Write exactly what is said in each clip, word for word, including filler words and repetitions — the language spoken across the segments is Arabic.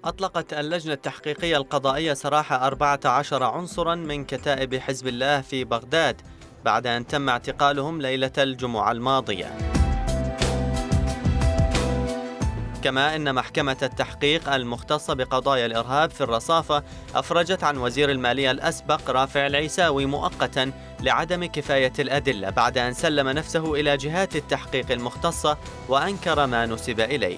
أطلقت اللجنة التحقيقية القضائية سراح أربعة عشر عنصرا من كتائب حزب الله في بغداد بعد أن تم اعتقالهم ليلة الجمعة الماضية. كما إن محكمة التحقيق المختصة بقضايا الإرهاب في الرصافة أفرجت عن وزير المالية الأسبق رافع العيساوي مؤقتا لعدم كفاية الأدلة بعد أن سلم نفسه إلى جهات التحقيق المختصة وأنكر ما نسب إليه.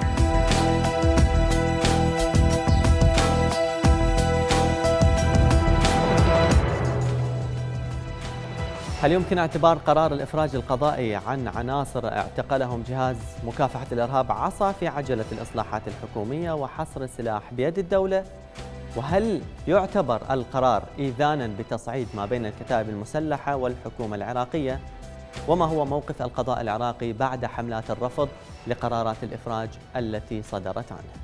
هل يمكن اعتبار قرار الإفراج القضائي عن عناصر اعتقلهم جهاز مكافحة الإرهاب عصا في عجلة الإصلاحات الحكومية وحصر السلاح بيد الدولة؟ وهل يعتبر القرار إيذانا بتصعيد ما بين الكتائب المسلحة والحكومة العراقية؟ وما هو موقف القضاء العراقي بعد حملات الرفض لقرارات الإفراج التي صدرت عنه؟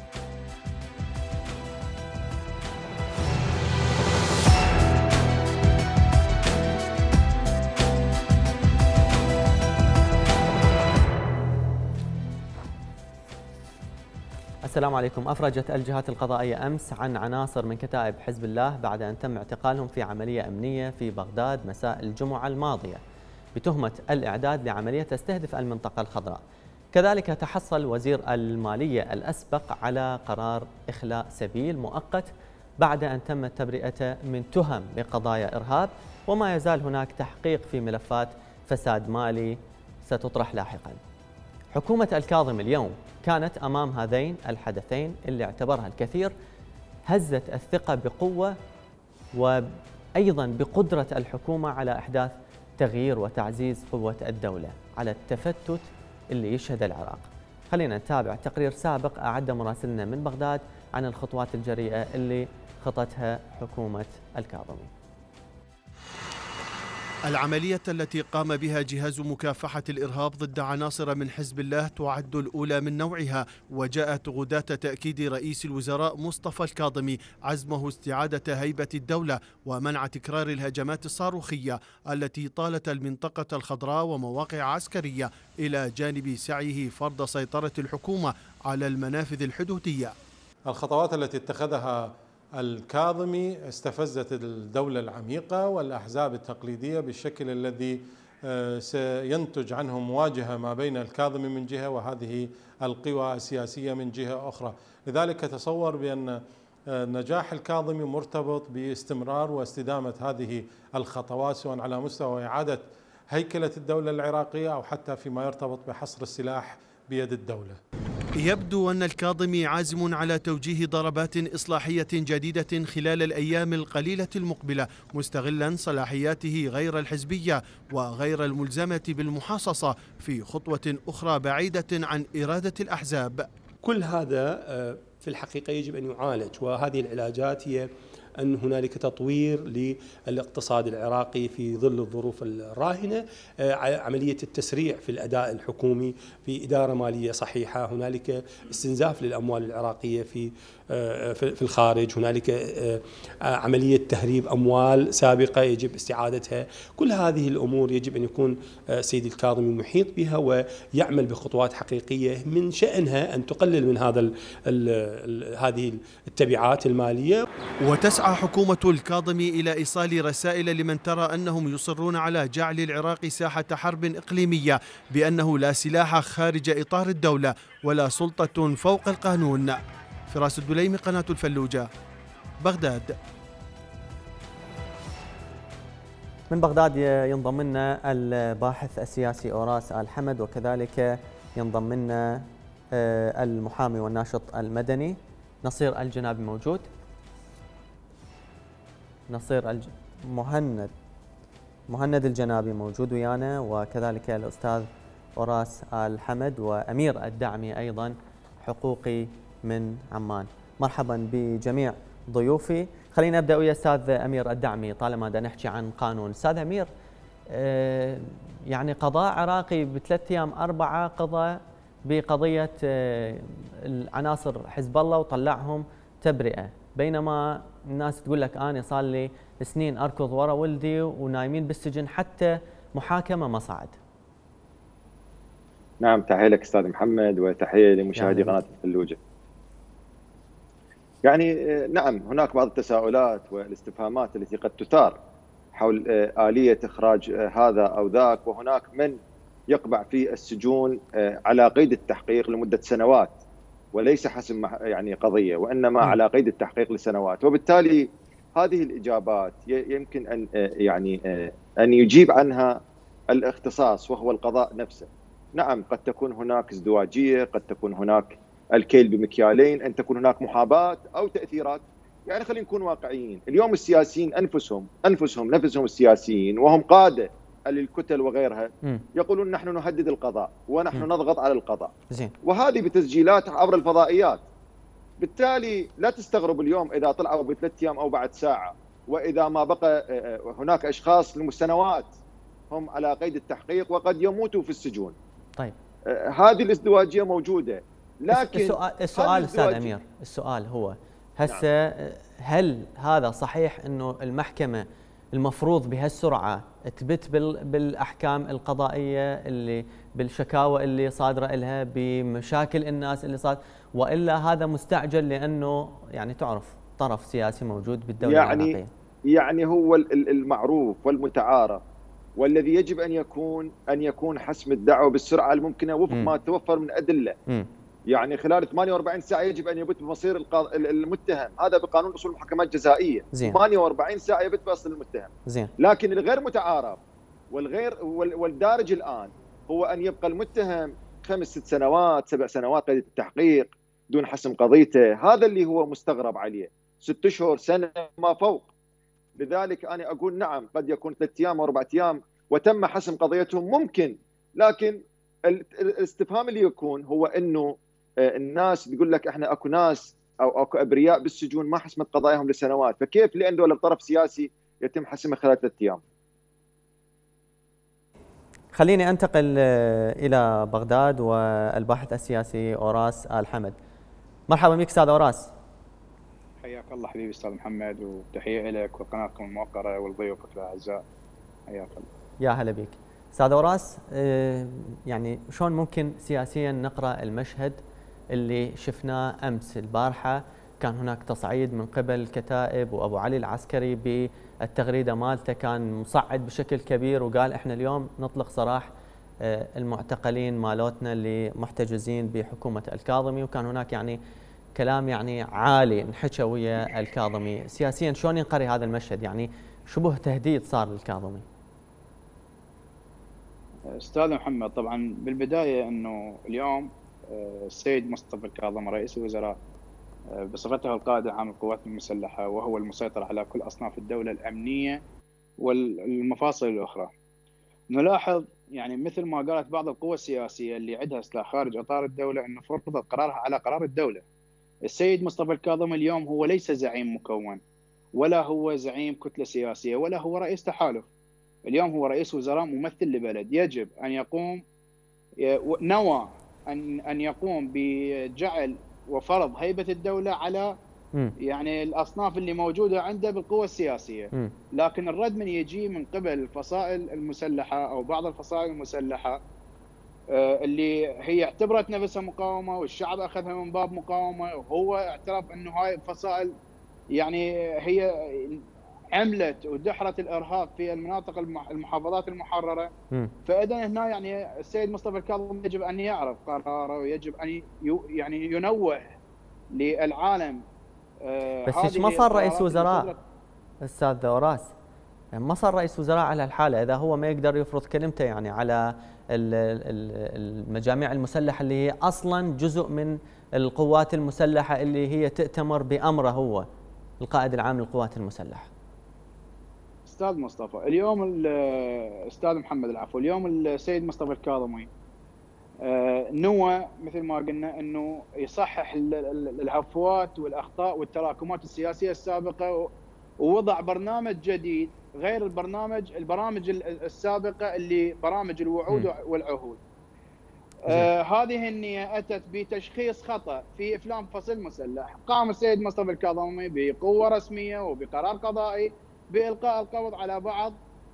السلام عليكم. أفرجت الجهات القضائية أمس عن عناصر من كتائب حزب الله بعد أن تم اعتقالهم في عملية أمنية في بغداد مساء الجمعة الماضية بتهمة الإعداد لعملية تستهدف المنطقة الخضراء. كذلك تحصل وزير المالية الأسبق على قرار إخلاء سبيل مؤقت بعد أن تم تبرئته من تهم بقضايا إرهاب، وما يزال هناك تحقيق في ملفات فساد مالي ستطرح لاحقا. حكومة الكاظمي اليوم كانت أمام هذين الحدثين اللي اعتبرها الكثير هزت الثقة بقوة وأيضا بقدرة الحكومة على إحداث تغيير وتعزيز قوة الدولة على التفتت اللي يشهد العراق. خلينا نتابع تقرير سابق أعد مراسلنا من بغداد عن الخطوات الجريئة اللي خطتها حكومة الكاظمي. العملية التي قام بها جهاز مكافحة الإرهاب ضد عناصر من حزب الله تعد الأولى من نوعها، وجاءت غداة تأكيد رئيس الوزراء مصطفى الكاظمي عزمه استعادة هيبة الدولة ومنع تكرار الهجمات الصاروخية التي طالت المنطقة الخضراء ومواقع عسكرية، إلى جانب سعيه فرض سيطرة الحكومة على المنافذ الحدودية. الخطوات التي اتخذها الكاظمي استفزت الدولة العميقة والأحزاب التقليدية بالشكل الذي سينتج عنه مواجهة ما بين الكاظمي من جهة وهذه القوى السياسية من جهة أخرى. لذلك تصور بأن نجاح الكاظمي مرتبط باستمرار واستدامة هذه الخطوات، سواء على مستوى إعادة هيكلة الدولة العراقية أو حتى فيما يرتبط بحصر السلاح بيد الدولة. يبدو أن الكاظمي عازم على توجيه ضربات إصلاحية جديدة خلال الأيام القليلة المقبلة، مستغلا صلاحياته غير الحزبية وغير الملزمة بالمحاصصة في خطوة أخرى بعيدة عن إرادة الأحزاب. كل هذا في الحقيقة يجب أن يعالج، وهذه العلاجات هي أن هنالك تطوير للاقتصاد العراقي في ظل الظروف الراهنة، عملية التسريع في الأداء الحكومي في إدارة مالية صحيحة، هنالك استنزاف للأموال العراقية في في الخارج، هنالك عملية تهريب أموال سابقة يجب استعادتها. كل هذه الأمور يجب أن يكون سيد الكاظمي محيط بها ويعمل بخطوات حقيقية من شأنها أن تقلل من هذا ال ال هذه التبعات المالية. وتسعى حكومة الكاظمي إلى إيصال رسائل لمن ترى أنهم يصرون على جعل العراق ساحة حرب إقليمية بأنه لا سلاح خارج إطار الدولة ولا سلطة فوق القانون. فراس الدليمي، قناة الفلوجة، بغداد. من بغداد ينضم لنا الباحث السياسي أوراس آل حمد، وكذلك ينضم لنا المحامي والناشط المدني نصير الجنابي. موجود نصير الج... مهند مهند الجنابي موجود ويانا، وكذلك الأستاذ أوراس آل حمد وأمير الدعمي أيضا حقوقي من عمان. مرحبا بجميع ضيوفي. خلينا نبدأ ويا أستاذ أمير الدعمي. طالما بدنا نحكي عن قانون، أستاذ أمير، آه يعني قضاء عراقي بثلاث أيام أربعة قضى بقضية آه العناصر حزب الله وطلعهم تبرئة، بينما الناس تقول لك أنا صار لي سنين أركض ورا ولدي ونايمين بالسجن حتى محاكمة ما صعد. نعم، تحية لك أستاذ محمد وتحية لمشاهدي قناة الفلوجة. يعني نعم هناك بعض التساؤلات والاستفهامات التي قد تثار حول آلية إخراج هذا أو ذاك، وهناك من يقبع في السجون على قيد التحقيق لمدة سنوات وليس حسم يعني قضية، وإنما على قيد التحقيق لسنوات. وبالتالي هذه الإجابات يمكن أن يعني أن يجيب عنها الاختصاص وهو القضاء نفسه. نعم قد تكون هناك ازدواجية، قد تكون هناك الكيل بمكيالين، أن تكون هناك محاباة أو تأثيرات. يعني خلينا نكون واقعيين، اليوم السياسيين أنفسهم أنفسهم نفسهم السياسيين وهم قادة للكتل وغيرها يقولون نحن نهدد القضاء ونحن م. نضغط على القضاء زين. وهذه بتسجيلات عبر الفضائيات. بالتالي لا تستغرب اليوم إذا طلعوا بثلاث أيام أو بعد ساعة، وإذا ما بقى هناك أشخاص لسنوات هم على قيد التحقيق وقد يموتوا في السجون. طيب هذه الازدواجية موجودة. لكن السؤال, السؤال استاذ امير، السؤال هو هسه نعم. هل هذا صحيح انه المحكمه المفروض بهالسرعه تثبت بالاحكام القضائيه اللي بالشكاوى اللي صادره لها بمشاكل الناس اللي صار، والا هذا مستعجل لانه يعني تعرف طرف سياسي موجود بالدوله يعني العراقيه؟ يعني هو المعروف والمتعارف والذي يجب ان يكون ان يكون حسم الدعوه بالسرعه الممكنه وفق م. ما توفر من ادله. م. يعني خلال ثمانية وأربعين ساعه يجب ان يبت بمصير المتهم، هذا بقانون اصول المحاكمات الجزائيه. زين. ثمانية وأربعين ساعه يبت بمصير المتهم. زين. لكن الغير متعارف والغير والدارج الان هو ان يبقى المتهم خمس ست سنوات سبع سنوات قيد التحقيق دون حسم قضيته، هذا اللي هو مستغرب عليه، ست اشهر سنه ما فوق. لذلك انا اقول نعم قد يكون ثلاث ايام او اربع ايام وتم حسم قضيتهم ممكن، لكن الاستفهام اللي يكون هو انه الناس بيقول لك احنا اكو ناس او اكو ابرياء بالسجون ما حسمت قضاياهم لسنوات، فكيف لان دول طرف سياسي يتم حسمها خلال ثلاث ايام؟ خليني انتقل الى بغداد والباحث السياسي اوراس آل حمد. مرحبا بك استاذ اوراس. حياك الله حبيبي استاذ محمد، وتحيه لك وقناتكم الموقره ولضيوفك الاعزاء. حياك الله. يا هلا بك. استاذ اوراس، يعني شلون ممكن سياسيا نقرا المشهد اللي شفناه امس البارحه؟ كان هناك تصعيد من قبل كتائب، وابو علي العسكري بالتغريده مالته كان مصعد بشكل كبير وقال احنا اليوم نطلق سراح المعتقلين مالوتنا اللي محتجزين بحكومه الكاظمي، وكان هناك يعني كلام يعني عالي انحكى ويا الكاظمي. سياسيا شلون ينقري هذا المشهد؟ يعني شبه تهديد صار للكاظمي. استاذ محمد، طبعا بالبدايه انه اليوم السيد مصطفى الكاظمي رئيس الوزراء بصفته القائد العام للقوات المسلحه وهو المسيطر على كل اصناف الدوله الامنيه والمفاصل الاخرى، نلاحظ يعني مثل ما قالت بعض القوى السياسيه اللي عندها سلاح خارج اطار الدوله انه فرضت قرارها على قرار الدوله. السيد مصطفى الكاظمي اليوم هو ليس زعيم مكون، ولا هو زعيم كتله سياسيه، ولا هو رئيس تحالف. اليوم هو رئيس وزراء ممثل لبلد، يجب ان يقوم نوى ان ان يقوم بجعل وفرض هيبه الدوله على م. يعني الاصناف اللي موجوده عنده بالقوى السياسيه. م. لكن الرد من يجي من قبل الفصائل المسلحه او بعض الفصائل المسلحه اللي هي اعتبرت نفسها مقاومه والشعب اخذها من باب مقاومه، وهو اعترف انه هاي الفصائل يعني هي عملت ودحرت الارهاب في المناطق المحافظات المحرره. فاذا هنا يعني السيد مصطفى الكاظمي يجب ان يعرف قراره، ويجب ان يعني ينوه للعالم. بس ايش ما صار رئيس وزراء استاذ اوراس؟ ما صار رئيس وزراء على الحاله اذا هو ما يقدر يفرض كلمته يعني على المجاميع المسلحه اللي هي اصلا جزء من القوات المسلحه اللي هي تأتمر بامره هو القائد العام للقوات المسلحه. استاذ مصطفى اليوم الاستاذ محمد العفو اليوم السيد مصطفى الكاظمي نوى مثل ما قلنا انه يصحح الهفوات والاخطاء والتراكمات السياسيه السابقه، ووضع برنامج جديد غير البرنامج البرامج السابقه اللي برامج الوعود م. والعهود. آه هذه النية أتت بتشخيص خطأ في إفلام فصيل مسلح. قام السيد مصطفى الكاظمي بقوة رسمية وبقرار قضائي بإلقاء القبض على بعض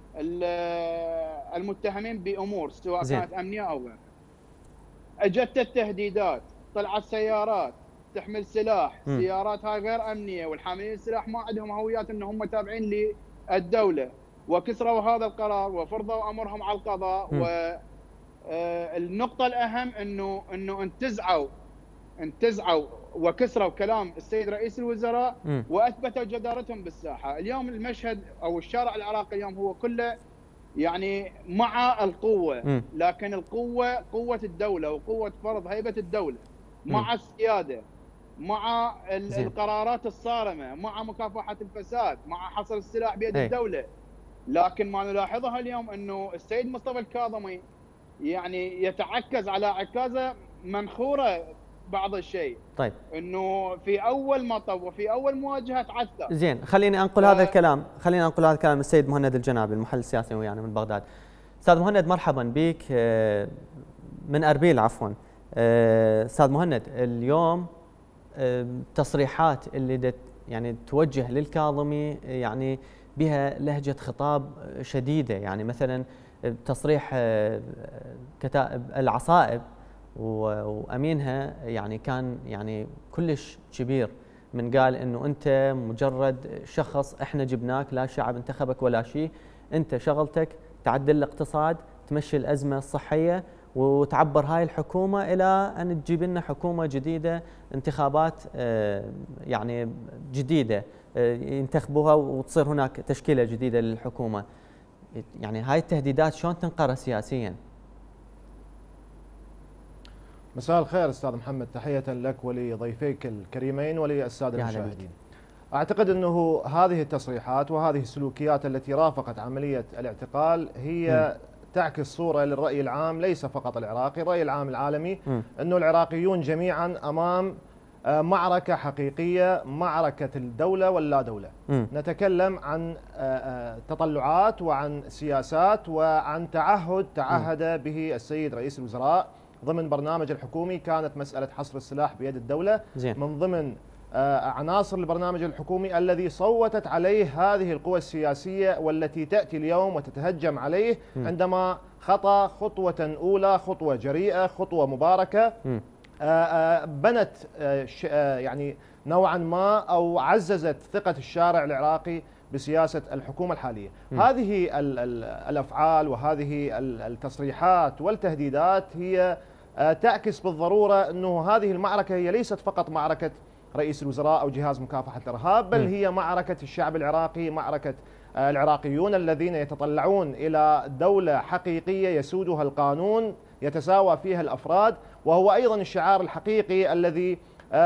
المتهمين بأمور سواء زين. كانت أمنية أو غيرها. أجت التهديدات، طلعت سيارات، تحمل سلاح، م. سيارات هاي غير امنيه، والحاملين السلاح ما عندهم هويات ان هم تابعين للدوله، وكسروا هذا القرار وفرضوا امرهم على القضاء. والنقطه الاهم انه انه انتزعوا انتزعوا وكسروا كلام السيد رئيس الوزراء م. واثبتوا جدارتهم بالساحه. اليوم المشهد او الشارع العراقي اليوم هو كله يعني مع القوه، م. لكن القوه قوه الدوله وقوه فرض هيبه الدوله مع م. السياده، مع القرارات الصارمه، مع مكافحه الفساد، مع حصر السلاح بيد هي. الدوله. لكن ما نلاحظها اليوم انه السيد مصطفى الكاظمي يعني يتعكز على عكازه منخوره بعض الشيء. طيب انه في اول مطب وفي اول مواجهه تعثر. زين، خليني انقل ف... هذا الكلام، خليني انقل هذا الكلام السيد مهند الجنابي المحلل السياسي ويانا من بغداد. استاذ مهند مرحبا بك من اربيل عفوا. استاذ مهند، اليوم تصريحات اللي يعني توجه للكاظمي يعني بها لهجه خطاب شديده، يعني مثلا تصريح كتائب العصائب وامينها يعني كان يعني كلش كبير، من قال انه انت مجرد شخص احنا جبناك، لا شعب انتخبك ولا شيء، انت شغلتك تعدل الاقتصاد، تمشي الازمه الصحيه، وتعبر هاي الحكومه الى ان تجيب لنا حكومه جديده، انتخابات يعني جديده ينتخبوها وتصير هناك تشكيله جديده للحكومه. يعني هاي التهديدات شلون تنقرأ سياسيا؟ مساء الخير استاذ محمد، تحية لك ولضيفيك الكريمين وللسادة المشاهدين. اعتقد انه هذه التصريحات وهذه السلوكيات التي رافقت عملية الاعتقال هي م. تعكس صورة للرأي العام، ليس فقط العراقي، الرأي العام العالمي، م. انه العراقيون جميعا امام معركة حقيقية، معركة الدولة واللا دولة. م. نتكلم عن تطلعات وعن سياسات وعن تعهد تعهد م. به السيد رئيس الوزراء ضمن برنامج الحكومي. كانت مسألة حصر السلاح بيد الدولة زين. من ضمن عناصر البرنامج الحكومي الذي صوتت عليه هذه القوى السياسية والتي تأتي اليوم وتتهجم عليه م. عندما خطى خطوة أولى، خطوة جريئة، خطوة مباركة م. بنت يعني نوعا ما أو عززت ثقة الشارع العراقي بسياسة الحكومة الحالية. م. هذه الأفعال وهذه التصريحات والتهديدات هي تعكس بالضرورة أنه هذه المعركة هي ليست فقط معركة رئيس الوزراء أو جهاز مكافحة الإرهاب، بل م. هي معركة الشعب العراقي، معركة العراقيون الذين يتطلعون إلى دولة حقيقية يسودها القانون، يتساوى فيها الأفراد، وهو أيضا الشعار الحقيقي الذي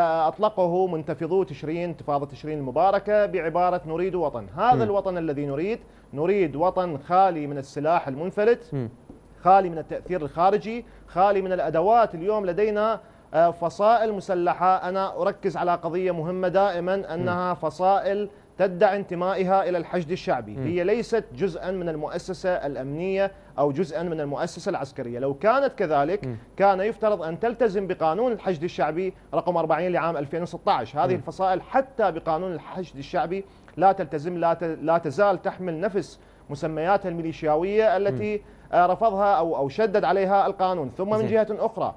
أطلقه منتفضو تشرين، انتفاضة تشرين المباركة، بعبارة نريد وطن. هذا م. الوطن الذي نريد، نريد وطن خالي من السلاح المنفلت، م. خالي من التأثير الخارجي، خالي من الأدوات. اليوم لدينا فصائل مسلحة، أنا أركز على قضية مهمة دائما، أنها فصائل تدعي انتمائها إلى الحشد الشعبي، م. هي ليست جزءا من المؤسسة الأمنية أو جزءا من المؤسسة العسكرية. لو كانت كذلك م. كان يفترض أن تلتزم بقانون الحشد الشعبي رقم أربعين لعام ألفين وستة عشر. هذه م. الفصائل حتى بقانون الحشد الشعبي لا تلتزم، لا, لا تزال تحمل نفس مسمياتها الميليشياوية التي م. رفضها أو أو شدد عليها القانون. ثم من جهة أخرى،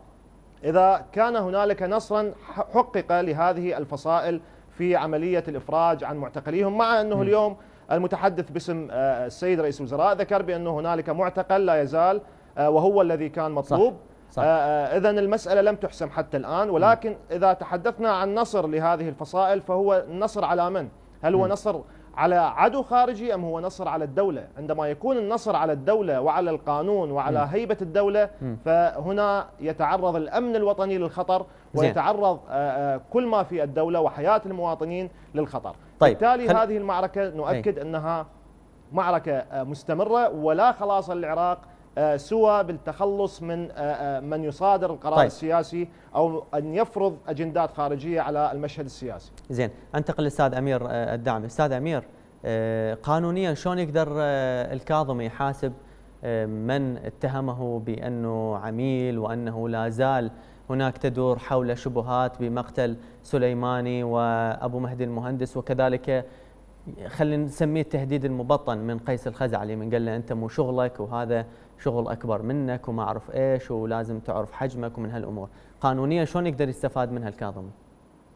إذا كان هنالك نصرا حقق لهذه الفصائل في عملية الإفراج عن معتقليهم، مع أنه م. اليوم المتحدث باسم السيد رئيس الوزراء ذكر بأنه هنالك معتقل لا يزال وهو الذي كان مطلوب. إذن المسألة لم تحسم حتى الآن، ولكن إذا تحدثنا عن نصر لهذه الفصائل فهو النصر على من؟ هل هو نصر على عدو خارجي أم هو نصر على الدولة؟ عندما يكون النصر على الدولة وعلى القانون وعلى م. هيبة الدولة، م. فهنا يتعرض الأمن الوطني للخطر، ويتعرض كل ما في الدولة وحياة المواطنين للخطر. طيب. بالتالي خل... هذه المعركة نؤكد هي. أنها معركة مستمرة، ولا خلاص للعراق سوى بالتخلص من من يصادر القرار طيب. السياسي أو أن يفرض أجندات خارجية على المشهد السياسي. زين، أنتقل للأستاذ أمير الدعم. أستاذ أمير، قانونيا شلون يقدر الكاظمي يحاسب من اتهمه بأنه عميل وأنه لا زال هناك تدور حول شبهات بمقتل سليماني وأبو مهدي المهندس، وكذلك خلينا نسميه التهديد المبطن من قيس الخزعلي، من قال له أنت مو شغلك وهذا شغل أكبر منك وما أعرف إيش ولازم تعرف حجمك ومن هالأمور. قانونيا شلون يقدر يستفاد منها الكاظمي؟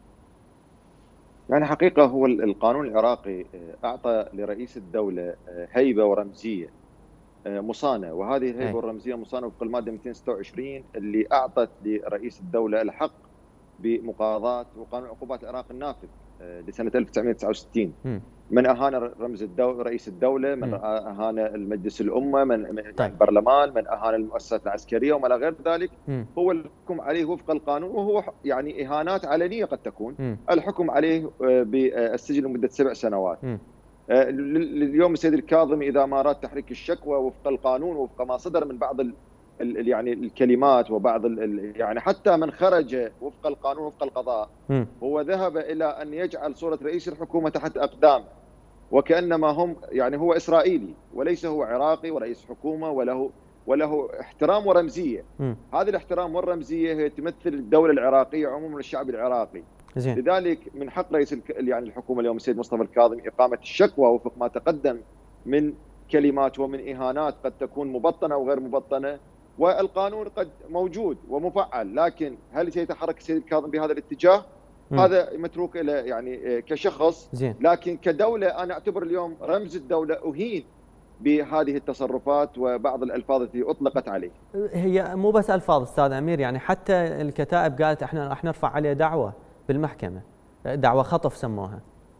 يعني حقيقة هو القانون العراقي أعطى لرئيس الدولة هيبة ورمزية مصانة، وهذه الهيبة والرمزية مصانة وفق المادة مئتين وستة وعشرين اللي أعطت لرئيس الدولة الحق بمقاضاة وقانون عقوبات العراق النافذ لسنة ألف وتسعمئة وتسعة وستين. م. من أهان رمز الدولة رئيس الدولة، من م. أهان المجلس الأمة، من طيب. البرلمان، من أهان المؤسسات العسكرية وما إلى غير ذلك، م. هو الحكم عليه وفق القانون، وهو يعني إهانات علنية قد تكون. م. الحكم عليه بالسجن لمدة سبع سنوات. م. اليوم السيد الكاظمي إذا ما أراد تحريك الشكوى وفق القانون وفق ما صدر من بعض ال ال يعني الكلمات وبعض ال يعني حتى من خرج وفق القانون وفق القضاء، م. هو ذهب إلى أن يجعل صورة رئيس الحكومة تحت أقدامه، وكأنما هم يعني هو إسرائيلي وليس هو عراقي ورئيس حكومة، وله وله احترام ورمزية. م. هذه الاحترام والرمزية هي تمثل الدولة العراقية عموما الشعب العراقي. زين. لذلك من حق رئيس يعني الحكومة اليوم السيد مصطفى الكاظمي إقامة الشكوى وفق ما تقدم من كلمات ومن إهانات قد تكون مبطنة أو غير مبطنة، والقانون قد موجود ومفعل، لكن هل سيتحرك السيد الكاظمي بهذا الاتجاه؟ م. هذا متروك له يعني كشخص. زين. لكن كدولة أنا أعتبر اليوم رمز الدولة أهين بهذه التصرفات وبعض الألفاظ التي أطلقت عليه. هي مو بس ألفاظ أستاذ أمير، يعني حتى الكتائب قالت احنا راح نرفع عليه دعوة بالمحكمة، دعوة خطف سموها.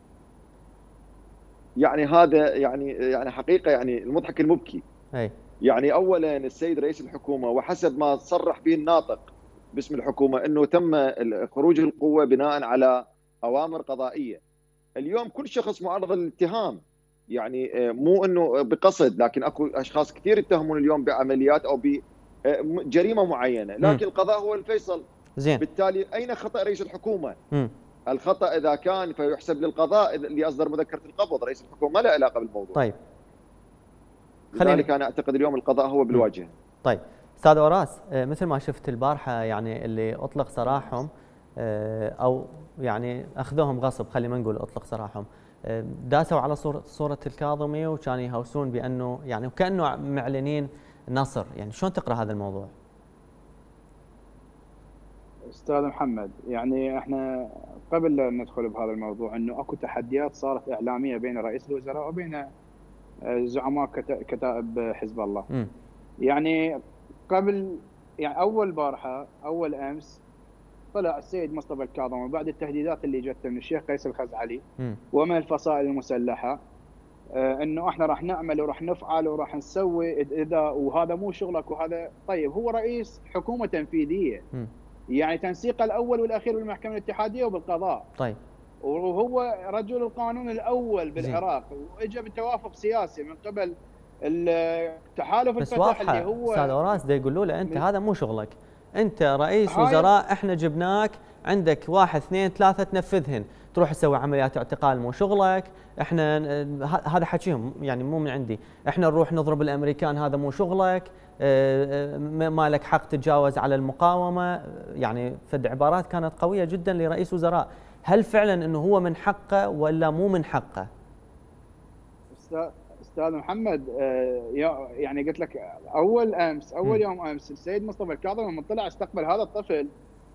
يعني هذا يعني يعني حقيقة يعني المضحك المبكي. أي. يعني اولا السيد رئيس الحكومه وحسب ما صرح به الناطق باسم الحكومه انه تم خروج القوه بناء على اوامر قضائيه. اليوم كل شخص معرض للاتهام، يعني مو انه بقصد، لكن اكو اشخاص كثير يتهمون اليوم بعمليات او بجريمه معينه، لكن م. القضاء هو الفيصل. زين. بالتالي اين خطا رئيس الحكومه؟ م. الخطا اذا كان فيحسب للقضاء اللي اصدر مذكره القبض، رئيس الحكومه ما له علاقه بالموضوع. طيب. لذلك أنا أعتقد اليوم القضاء هو بالواجهة. طيب أستاذ أوراس، مثل ما شفت البارحة يعني اللي أطلق سراحهم أو يعني أخذوهم غصب، خلي ما نقول أطلق سراحهم، داسوا على صورة صورة الكاظمي وكانوا يهوسون بأنه يعني وكأنه معلنين نصر، يعني شلون تقرأ هذا الموضوع؟ أستاذ محمد، يعني احنا قبل لا ندخل بهذا الموضوع أنه أكو تحديات صارت إعلامية بين رئيس الوزراء وبين زعماء كتائب حزب الله. م. يعني قبل يعني اول بارحه اول امس طلع السيد مصطفى الكاظمي وبعد التهديدات اللي جت من الشيخ قيس الخزعلي م. ومن الفصائل المسلحه آه انه احنا راح نعمل وراح نفعل وراح نسوي اذا وهذا مو شغلك وهذا. طيب هو رئيس حكومه تنفيذيه، م. يعني تنسيقه الاول والاخير بالمحكمه الاتحاديه وبالقضاء. طيب. وهو رجل القانون الاول بالعراق، واجى بتوافق سياسي من قبل التحالف الفتح اللي هو استاذ أوراس دا يقولوا له انت هذا مو شغلك، انت رئيس وزراء، احنا جبناك عندك واحد اثنين ثلاثه تنفذهن، تروح تسوي عمليات اعتقال مو شغلك، احنا هذا حكيهم يعني مو من عندي، احنا نروح نضرب الامريكان هذا مو شغلك، ما لك حق تتجاوز على المقاومه، يعني فد عبارات كانت قويه جدا لرئيس وزراء. هل فعلا انه هو من حقه ولا مو من حقه؟ استاذ محمد، يعني قلت لك اول امس اول م. يوم امس السيد مصطفى الكاظمي لما طلع استقبل هذا الطفل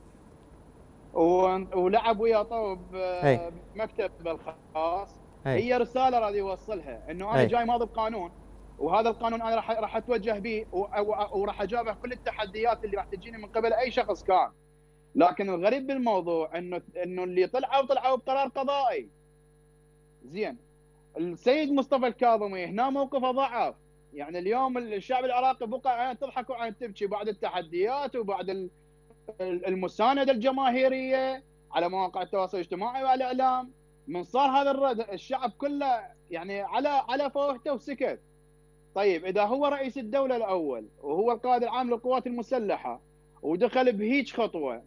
ولعب وياه طوب بمكتبه الخاص. هي. هي رساله راح يوصلها انه انا هي. جاي ماضي بقانون، وهذا القانون انا راح راح اتوجه به وراح اجابه كل التحديات اللي راح تجيني من قبل اي شخص كان. لكن الغريب بالموضوع انه انه اللي طلعوا طلعوا بقرار قضائي. زين. السيد مصطفى الكاظمي هنا موقفه ضعف، يعني اليوم الشعب العراقي بقى عين تضحك وعين تبكي بعد التحديات وبعد المسانده الجماهيريه على مواقع التواصل الاجتماعي والاعلام. من صار هذا الرد الشعب كله يعني على على فوهته وسكت. طيب اذا هو رئيس الدوله الاول وهو القائد العام للقوات المسلحه ودخل بهيج خطوه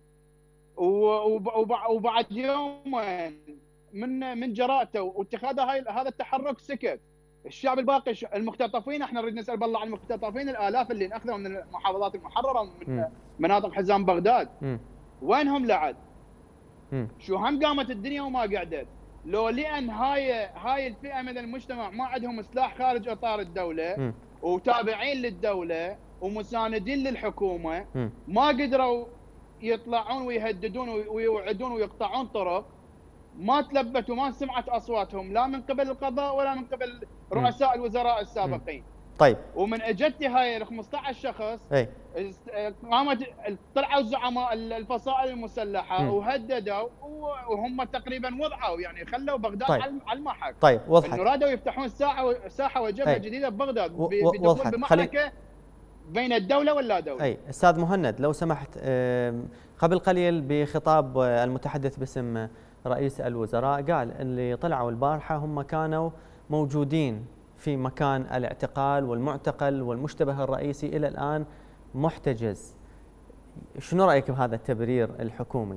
وبعد يومين من من جرأته واتخاذ هذا التحرك سكت، الشعب الباقي المختطفين احنا نريد نسال بالله عن المختطفين الالاف اللي انأخذوا من المحافظات المحرره من م. مناطق حزام بغداد، م. وينهم لعد؟ م. شو هم قامت الدنيا وما قعدت؟ لو لان هاي هاي الفئه من المجتمع ما عندهم سلاح خارج اطار الدوله م. وتابعين للدوله ومساندين للحكومه، م. ما قدروا يطلعون ويهددون ويوعدون ويقطعون طرق، ما تلبت وما سمعت اصواتهم لا من قبل القضاء ولا من قبل رؤساء الوزراء السابقين. طيب ومن اجت هاي ال خمسة عشر شخص اي قامت طلعوا زعماء الفصائل المسلحه م. وهددوا وهم تقريبا وضعوا يعني خلوا بغداد طيب. على المحك. طيب وضحت. انه رادوا يفتحون ساحه ساحه وجبهه جديده ببغداد بدخول بمعركه خلي... بين الدوله واللا دوله. اي استاذ مهند لو سمحت، قبل قليل بخطاب المتحدث باسم رئيس الوزراء قال اللي طلعوا البارحه هم كانوا موجودين في مكان الاعتقال والمعتقل والمشتبه الرئيسي الى الان محتجز. شنو رايك بهذا التبرير الحكومي؟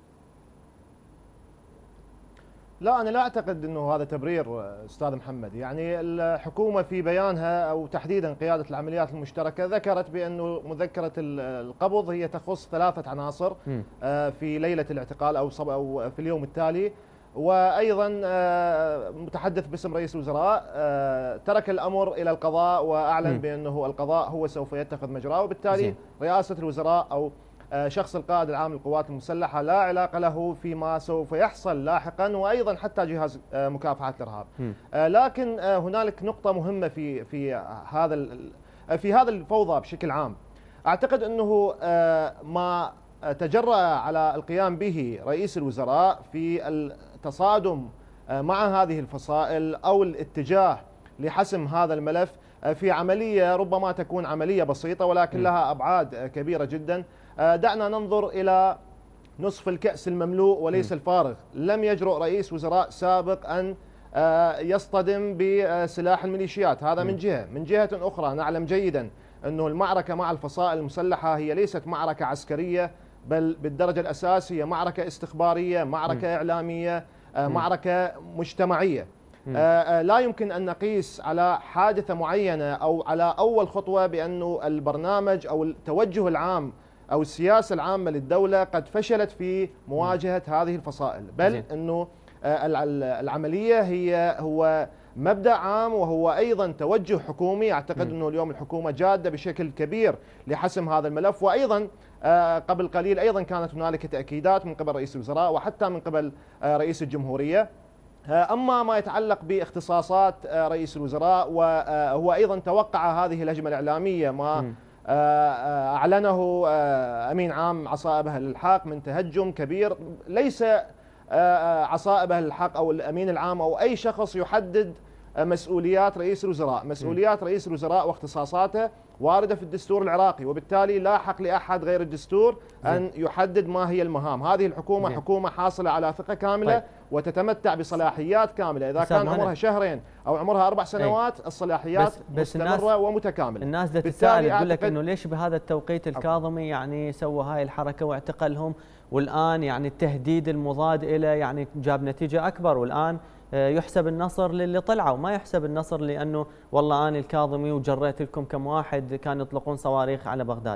لا أنا لا أعتقد أنه هذا تبرير أستاذ محمد. يعني الحكومة في بيانها أو تحديدا قيادة العمليات المشتركة ذكرت بأنه مذكرة القبض هي تخص ثلاثة عناصر في ليلة الاعتقال أو أو في اليوم التالي. وأيضا متحدث باسم رئيس الوزراء ترك الأمر إلى القضاء وأعلن بأنه القضاء هو سوف يتخذ مجراه، وبالتالي رئاسة الوزراء أو شخص القائد العام للقوات المسلحة لا علاقة له فيما سوف يحصل لاحقا، وأيضا حتى جهاز مكافحة الإرهاب. لكن هنالك نقطة مهمة في في هذا في هذا الفوضى بشكل عام. أعتقد أنه ما تجرأ على القيام به رئيس الوزراء في التصادم مع هذه الفصائل أو الاتجاه لحسم هذا الملف في عملية ربما تكون عملية بسيطة ولكن لها أبعاد كبيرة جدا. دعنا ننظر إلى نصف الكأس المملوء وليس الفارغ. لم يجرؤ رئيس وزراء سابق أن يصطدم بسلاح الميليشيات، هذا من جهة. من جهة أخرى نعلم جيدا أنه المعركة مع الفصائل المسلحة هي ليست معركة عسكرية، بل بالدرجة الأساسية معركة استخبارية، معركة إعلامية، معركة مجتمعية. لا يمكن أن نقيس على حادثة معينة أو على أول خطوة بأنه البرنامج أو التوجه العام أو السياسة العامة للدولة قد فشلت في مواجهة هذه الفصائل، بل أنه العملية هي هو مبدأ عام وهو أيضا توجه حكومي. أعتقد أنه اليوم الحكومة جادة بشكل كبير لحسم هذا الملف، وأيضا قبل قليل أيضا كانت هنالك تأكيدات من قبل رئيس الوزراء وحتى من قبل رئيس الجمهورية. أما ما يتعلق باختصاصات رئيس الوزراء، وهو أيضا توقع هذه الهجمة الإعلامية ما أعلنه أمين عام عصائب أهل الحق من تهجم كبير. ليس عصائب أهل الحق أو الأمين العام أو أي شخص يحدد مسؤوليات رئيس الوزراء. مسؤوليات رئيس الوزراء واختصاصاته واردة في الدستور العراقي، وبالتالي لا حق لأحد غير الدستور أن يحدد ما هي المهام. هذه الحكومة زي. حكومة حاصلة على ثقة كاملة طيب. وتتمتع بصلاحيات كاملة. إذا كان عمرها شهرين أو عمرها أربع سنوات أي. الصلاحيات بس بس مستمرة ومتكاملة. الناس دا تتساءل تقول لك إنه ليش بهذا التوقيت الكاظمي يعني سوى هاي الحركة واعتقلهم، والآن يعني التهديد المضاد إلى يعني جاب نتيجة أكبر، والآن يحسب النصر للي طلعوا، ما يحسب النصر لأنه والله أنا الكاظمي وجريت لكم كم واحد كانوا يطلقون صواريخ على بغداد.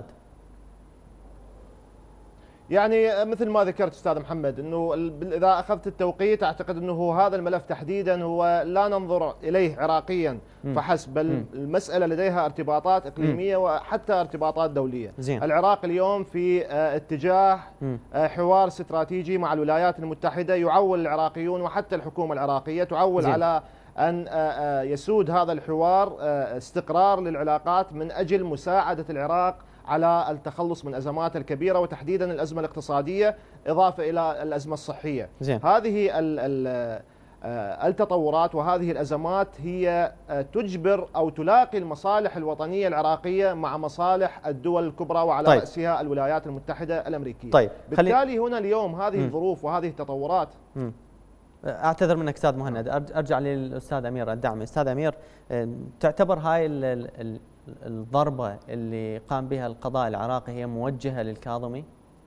يعني مثل ما ذكرت أستاذ محمد أنه إذا أخذت التوقيت أعتقد أنه هذا الملف تحديدا هو لا ننظر إليه عراقيا فحسب، بل المسألة لديها ارتباطات إقليمية وحتى ارتباطات دولية. زين. العراق اليوم في اتجاه حوار استراتيجي مع الولايات المتحدة، يعول العراقيون وحتى الحكومة العراقية تعول زين. على أن يسود هذا الحوار استقرار للعلاقات من أجل مساعدة العراق على التخلص من الأزمات الكبيرة وتحديدا الأزمة الاقتصادية إضافة إلى الأزمة الصحية. زين. هذه التطورات وهذه الأزمات هي تجبر أو تلاقي المصالح الوطنية العراقية مع مصالح الدول الكبرى وعلى طيب. رأسها الولايات المتحدة الأمريكية. طيب. بالتالي هنا اليوم هذه م. الظروف وهذه التطورات. م. أعتذر منك أستاذ مهند، أرجع للأستاذ أمير الدعمي. أستاذ أمير، تعتبر هاي الضربة اللي قام بها القضاء العراقي هي موجهة للكاظمي؟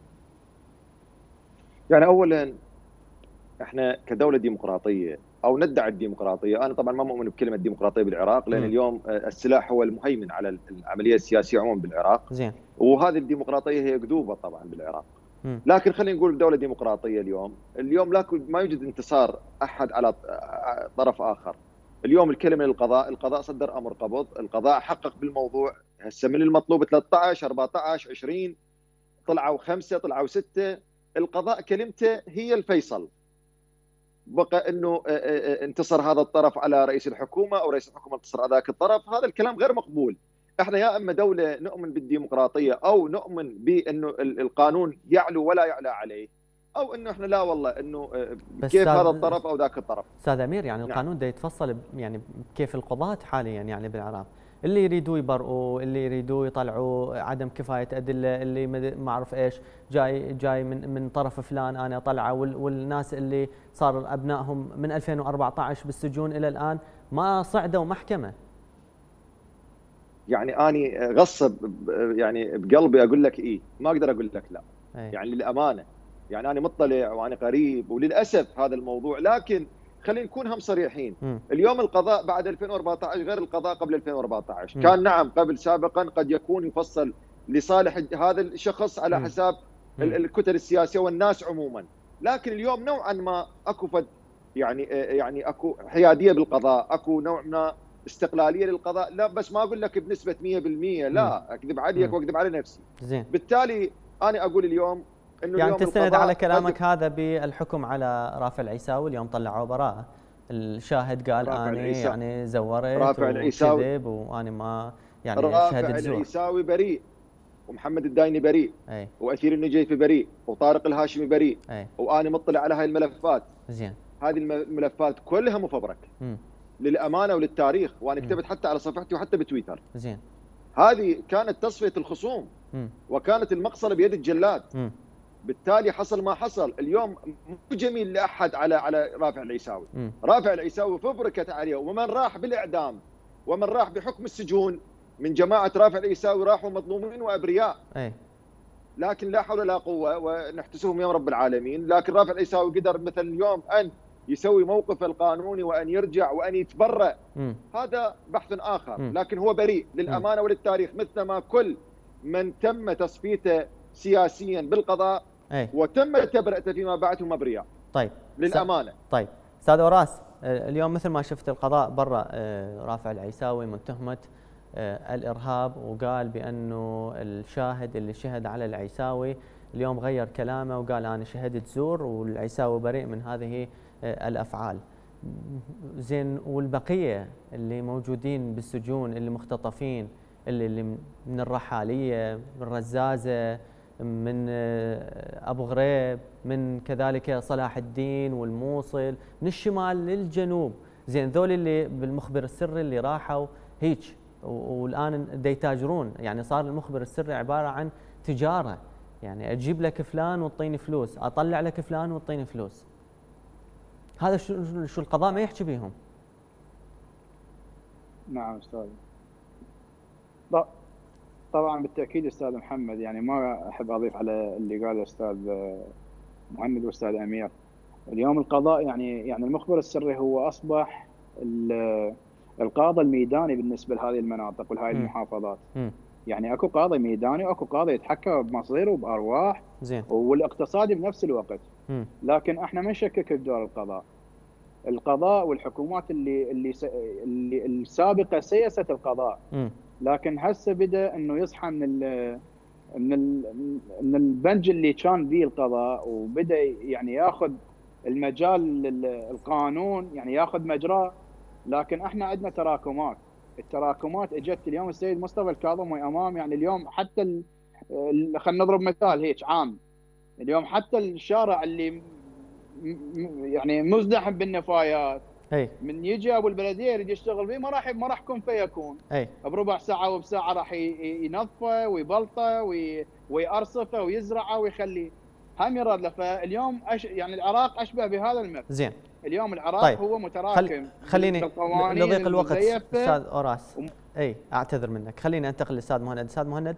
يعني أولا احنا كدولة ديمقراطية أو ندعي الديمقراطية، أنا طبعا ما مؤمن بكلمة ديمقراطية بالعراق لأن م. اليوم السلاح هو المهيمن على العملية السياسية عموما بالعراق. زين. وهذه الديمقراطية هي كذوبة طبعا بالعراق. م. لكن خلينا نقول دولة ديمقراطية اليوم اليوم لا ما يوجد انتصار أحد على طرف آخر. اليوم الكلمة للقضاء، القضاء صدر أمر قبض، القضاء حقق بالموضوع. هسه من المطلوب ثلاثة عشر أربعة عشر عشرين طلعوا خمسة طلعوا ستة، القضاء كلمته هي الفيصل. بقى انه انتصر هذا الطرف على رئيس الحكومه او رئيس الحكومه انتصر على ذاك الطرف. هذا الكلام غير مقبول. احنا يا اما دوله نؤمن بالديمقراطيه او نؤمن بانه القانون يعلو ولا يعلى عليه، او انه احنا لا والله انه كيف هذا الطرف او ذاك الطرف. استاذ امير، يعني نعم. القانون ده يتفصل يعني كيف القضاة حاليا يعني بالعراق، اللي يريدوا يبرئوا، اللي يريدوا يطلعوا عدم كفايه ادله، اللي ما اعرف ايش جاي جاي من من طرف فلان انا اطلعه، والناس اللي صار ابنائهم من ألفين وأربعة عشر بالسجون الى الان ما صعدوا محكمه. يعني اني غصب يعني بقلبي اقول لك ايه، ما اقدر اقول لك لا. أي. يعني للامانه يعني انا مطلع وانا قريب وللاسف هذا الموضوع، لكن خلينا نكون هم صريحين. م. اليوم القضاء بعد ألفين وأربعة عشر غير القضاء قبل ألفين وأربعة عشر. م. كان نعم قبل سابقا قد يكون يفصل لصالح هذا الشخص على م. حساب م. الكتل السياسيه والناس عموما، لكن اليوم نوعا ما اكو فد يعني يعني اكو حياديه بالقضاء، اكو نوع من استقلاليه للقضاء. لا بس ما اقول لك بنسبه مئة بالمئة، لا اكذب عليك واكذب على نفسي. زين. بالتالي انا اقول اليوم انه يعني اليوم تستند على كلامك هذا بالحكم على رافع العيساوي. اليوم طلعوا براءه، الشاهد قال انا يعني زورت وكذب وانا ما يعني رافع العيساوي بريء، ومحمد الدايني بريء، أي. واثير النجيفي بريء، وطارق الهاشمي بريء، أي. وانا مطلع على هاي الملفات. زين. هذه الملفات كلها مفبرك م. للامانه وللتاريخ، وانا كتبت حتى على صفحتي وحتى بتويتر. زين. هذه كانت تصفيه الخصوم م. وكانت المقصله بيد الجلاد. م. بالتالي حصل ما حصل. اليوم مو جميل لاحد على على رافع العيساوي. م. رافع العيساوي فبركت عليه، ومن راح بالاعدام ومن راح بحكم السجون من جماعه رافع العيساوي راحوا مظلومين وابرياء. أي. لكن لا حول ولا قوه ونحتسبهم يا رب العالمين. لكن رافع العيساوي قدر مثل اليوم ان يسوي موقف القانوني وان يرجع وان يتبرأ. م. هذا بحث اخر. م. لكن هو بريء للامانه م. وللتاريخ، مثل ما كل من تم تصفيته سياسيا بالقضاء أي. وتم تبرئته فيما بعد هم ابرياء. طيب للامانه. طيب استاذ وراس، اليوم مثل ما شفت القضاء برأ رافع العيساوي من تهمه الارهاب، وقال بانه الشاهد اللي شهد على العيساوي اليوم غير كلامه وقال انا شهدت زور والعيساوي بريء من هذه الافعال. زين، والبقيه اللي موجودين بالسجون اللي مختطفين، اللي, اللي من الرحاليه، من رزازه، من ابو غريب، من كذلك صلاح الدين والموصل، من الشمال للجنوب. زين، ذول اللي بالمخبر السري اللي راحوا هيك والان دا يتاجرون، يعني صار المخبر السري عباره عن تجاره، يعني اجيب لك فلان وتعطيني فلوس، اطلع لك فلان وتعطيني فلوس. هذا شو شو القضاء ما يحكي بيهم؟ نعم استاذ. طبعا بالتاكيد استاذ محمد، يعني ما احب اضيف على اللي قاله الاستاذ مهند واستاذ امير. اليوم القضاء يعني يعني المخبر السري هو اصبح القاضي الميداني بالنسبه لهذه المناطق ولهذه المحافظات. م. يعني اكو قاضي ميداني واكو قاضي يتحكم بمصير وبارواح. زين. والاقتصادي بنفس الوقت. م. لكن احنا ما نشكك بدور القضاء. القضاء والحكومات اللي اللي, اللي السابقه سيست القضاء. م. لكن هسه بدا انه يصحى من ال من ال من البنج اللي كان به القضاء، وبدا يعني ياخذ المجال القانون يعني ياخذ مجراه. لكن احنا عندنا تراكمات، التراكمات اجت اليوم السيد مصطفى الكاظمي امام، يعني اليوم حتى خلينا نضرب مثال هيك عام، اليوم حتى الشارع اللي يعني مزدحم بالنفايات، أي. من يجي ابو البلديه يريد يشتغل فيه ما راح ما راح يكون فيكون. أي. بربع ساعه وبساعه راح ينظفه ويبلطه ويأرصفه ويزرعه ويخليه هم يراد له. فاليوم أش يعني العراق اشبه بهذا المثل. زين. اليوم العراق طيب. هو متراكم. خليني لضيق الوقت استاذ اوراس و... اي اعتذر منك، خليني انتقل للاستاذ مهند. استاذ مهند،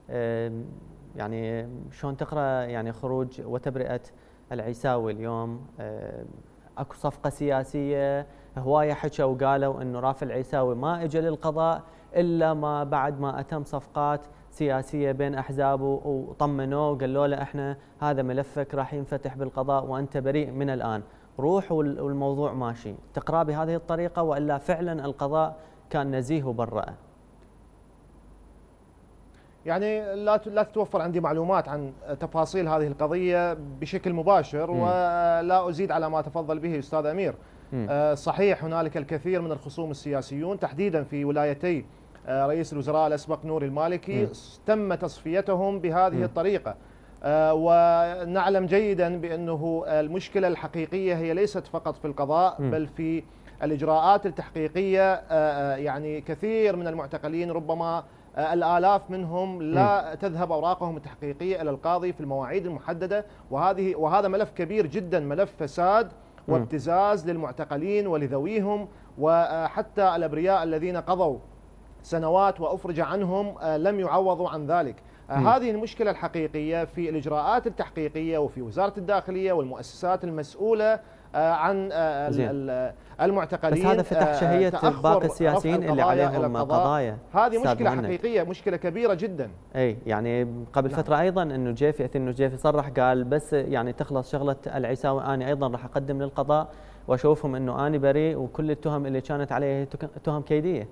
يعني شلون تقرا يعني خروج وتبرئه العيساوي اليوم؟ اكو صفقه سياسيه، هوايه حكوا وقالوا انه رافع العيساوي ما اجى للقضاء الا ما بعد ما اتم صفقات سياسيه بين احزابه وطمنوه وقالوا له احنا هذا ملفك راح ينفتح بالقضاء وانت بريء من الان، روح والموضوع ماشي. تقرا بهذه الطريقه والا فعلا القضاء كان نزيه وبرأه؟ يعني لا لا تتوفر عندي معلومات عن تفاصيل هذه القضية بشكل مباشر، م. ولا أزيد على ما تفضل به أستاذ أمير. م. صحيح هنالك الكثير من الخصوم السياسيون تحديدا في ولايتي رئيس الوزراء الأسبق نوري المالكي م. تم تصفيتهم بهذه م. الطريقة، ونعلم جيدا بأنه المشكلة الحقيقية هي ليست فقط في القضاء م. بل في الإجراءات التحقيقية. يعني كثير من المعتقلين ربما الآلاف منهم لا تذهب أوراقهم التحقيقية إلى القاضي في المواعيد المحددة، وهذه وهذا ملف كبير جدا، ملف فساد وابتزاز للمعتقلين ولذويهم، وحتى الأبرياء الذين قضوا سنوات وأفرج عنهم لم يعوضوا عن ذلك. هذه المشكلة الحقيقية في الإجراءات التحقيقية وفي وزارة الداخلية والمؤسسات المسؤولة عن المعتقلين. بس هذا فتح شهية باقي السياسيين اللي عليهم قضايا. هذه مشكلة حقيقية، مشكلة كبيرة جدا. اي يعني قبل نعم. فترة ايضا انه جيفي اثنين انه جيفي صرح قال بس يعني تخلص شغلة العيساوي انا ايضا راح اقدم للقضاء واشوفهم انه انا بريء وكل التهم اللي كانت عليه تهم كيدية.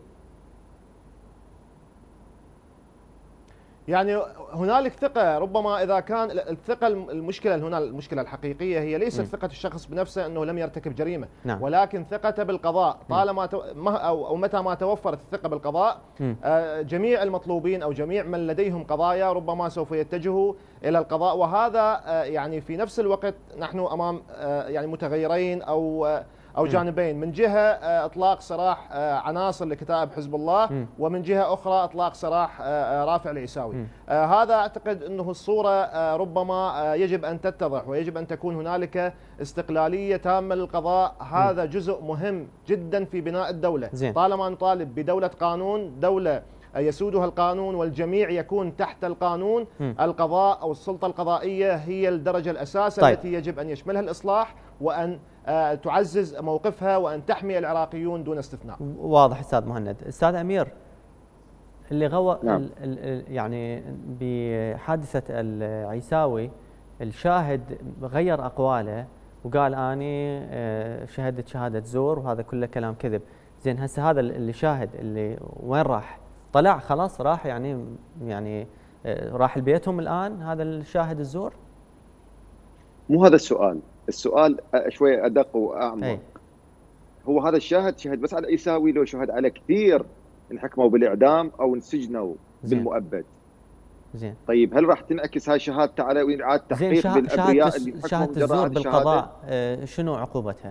يعني هنالك ثقة، ربما إذا كان الثقة المشكلة هنا المشكلة الحقيقية هي ليست م. ثقة الشخص بنفسه أنه لم يرتكب جريمة، نعم. ولكن ثقته بالقضاء. طالما تو... أو... أو متى ما توفرت الثقة بالقضاء آه جميع المطلوبين أو جميع من لديهم قضايا ربما سوف يتجهوا إلى القضاء. وهذا آه يعني في نفس الوقت نحن أمام آه يعني متغيرين أو آه أو جانبين، من جهة إطلاق سراح عناصر لكتائب حزب الله م. ومن جهة أخرى إطلاق سراح رافع العيساوي. م. هذا أعتقد أنه الصورة ربما يجب أن تتضح ويجب أن تكون هنالك استقلالية تامة للقضاء. هذا م. جزء مهم جدا في بناء الدولة. زين. طالما نطالب بدولة قانون، دولة يسودها القانون والجميع يكون تحت القانون، م. القضاء أو السلطة القضائية هي الدرجة الأساسية طيب. التي يجب أن يشملها الإصلاح وأن تعزز موقفها وأن تحمي العراقيون دون استثناء. واضح أستاذ مهند. أستاذ أمير، اللي غوى نعم. يعني بحادثة العيساوي الشاهد غير أقواله وقال أني شهدت شهادة زور وهذا كله كلام كذب. زين هسه هذا اللي شاهد اللي وين راح؟ طلع خلاص راح يعني يعني راح لبيتهم الآن هذا الشاهد الزور؟ مو هذا السؤال، السؤال شوي أدق وأعمق. أي. هو هذا الشاهد شهد بس على العيساوي لو شهد على كثير انحكموا بالإعدام أو انسجنوا بالمؤبد؟ زين. طيب هل راح تنعكس هاي شهادته على إعادة تحقيق شا... بالأبرياء اللي حكموا شهادة الزور بالقضاء آه شنو عقوبتها؟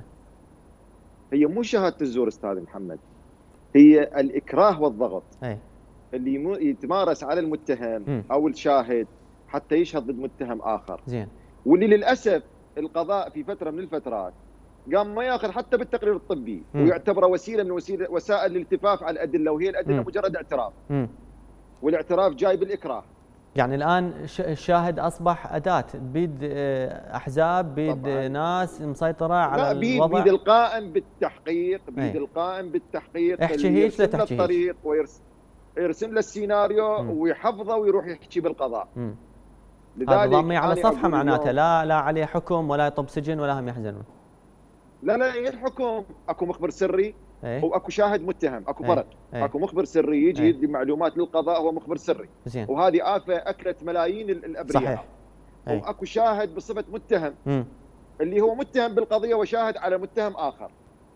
هي مو شهادة الزور أستاذ محمد، هي الإكراه والضغط. أي. اللي يتمارس على المتهم م. أو الشاهد حتى يشهد ضد متهم آخر. زين. واللي للأسف القضاء في فترة من الفترات قام ما ياخذ حتى بالتقرير الطبي م. ويعتبره وسيله من وسيله وسائل الالتفاف على الادله، وهي الادله م. مجرد اعتراف. م. والاعتراف جاي بالاكراه. يعني الان الشاهد اصبح اداه بيد احزاب، بيد طبعاً. ناس مسيطره على بيد الوضع. بيد القائم بالتحقيق، بيد القائم بالتحقيق احكي هيك لا تحكي الطريق ويرسم يرسم له السيناريو م. ويحفظه ويروح يحكي بالقضاء. م. هذا ضامي على صفحه معناته لا لا عليه حكم ولا يطب سجن ولا هم يحزنون. لا لا الحكم اكو مخبر سري ايه؟ واكو شاهد متهم، اكو فرق. ايه؟ ايه؟ اكو مخبر سري يجي ايه؟ يدي معلومات للقضاء، هو مخبر سري. زين. وهذه آفة اكلت ملايين الابرياء. صحيح. ايه؟ واكو شاهد بصفه متهم م. اللي هو متهم بالقضيه وشاهد على متهم اخر.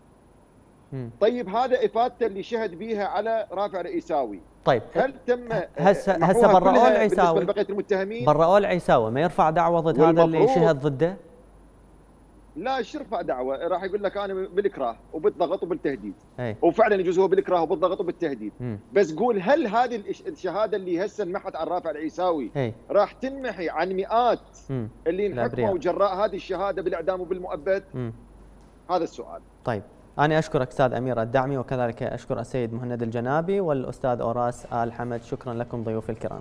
م. طيب هذا افادته اللي شهد بيها على رافع العيساوي. طيب هل تم هسه هسه برؤوا العيساوي بالنسبه لبقيه المتهمين؟ برؤوا العيساوي ما يرفع دعوه ضد هذا اللي شهد ضده؟ لا ايش يرفع دعوه؟ راح يقول لك انا بالاكراه وبالضغط وبالتهديد. أي. وفعلا يجوز هو بالاكراه وبالضغط وبالتهديد. م. بس قول هل هذه الشهاده اللي هسه انمحت عن رافع العيساوي أي. راح تنمحي عن مئات م. اللي انحكموا جراء هذه الشهاده بالاعدام وبالمؤبد؟ م. هذا السؤال. طيب أنا أشكرك أستاذ أمير الدعمي، وكذلك أشكر السيد مهند الجنابي والأستاذ أوراس آل حمد. شكرا لكم ضيوف الكرام.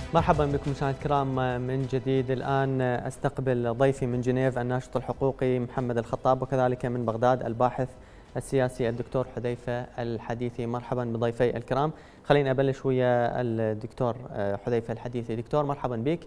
مرحبا بكم مشاهدينا الكرام من جديد. الآن أستقبل ضيفي من جنيف الناشط الحقوقي محمد الخطاب، وكذلك من بغداد الباحث السياسي الدكتور حذيفة الحديثي. مرحبا بضيفي الكرام. خليني أبلش ويا الدكتور حذيفة الحديثي. دكتور مرحبا بك.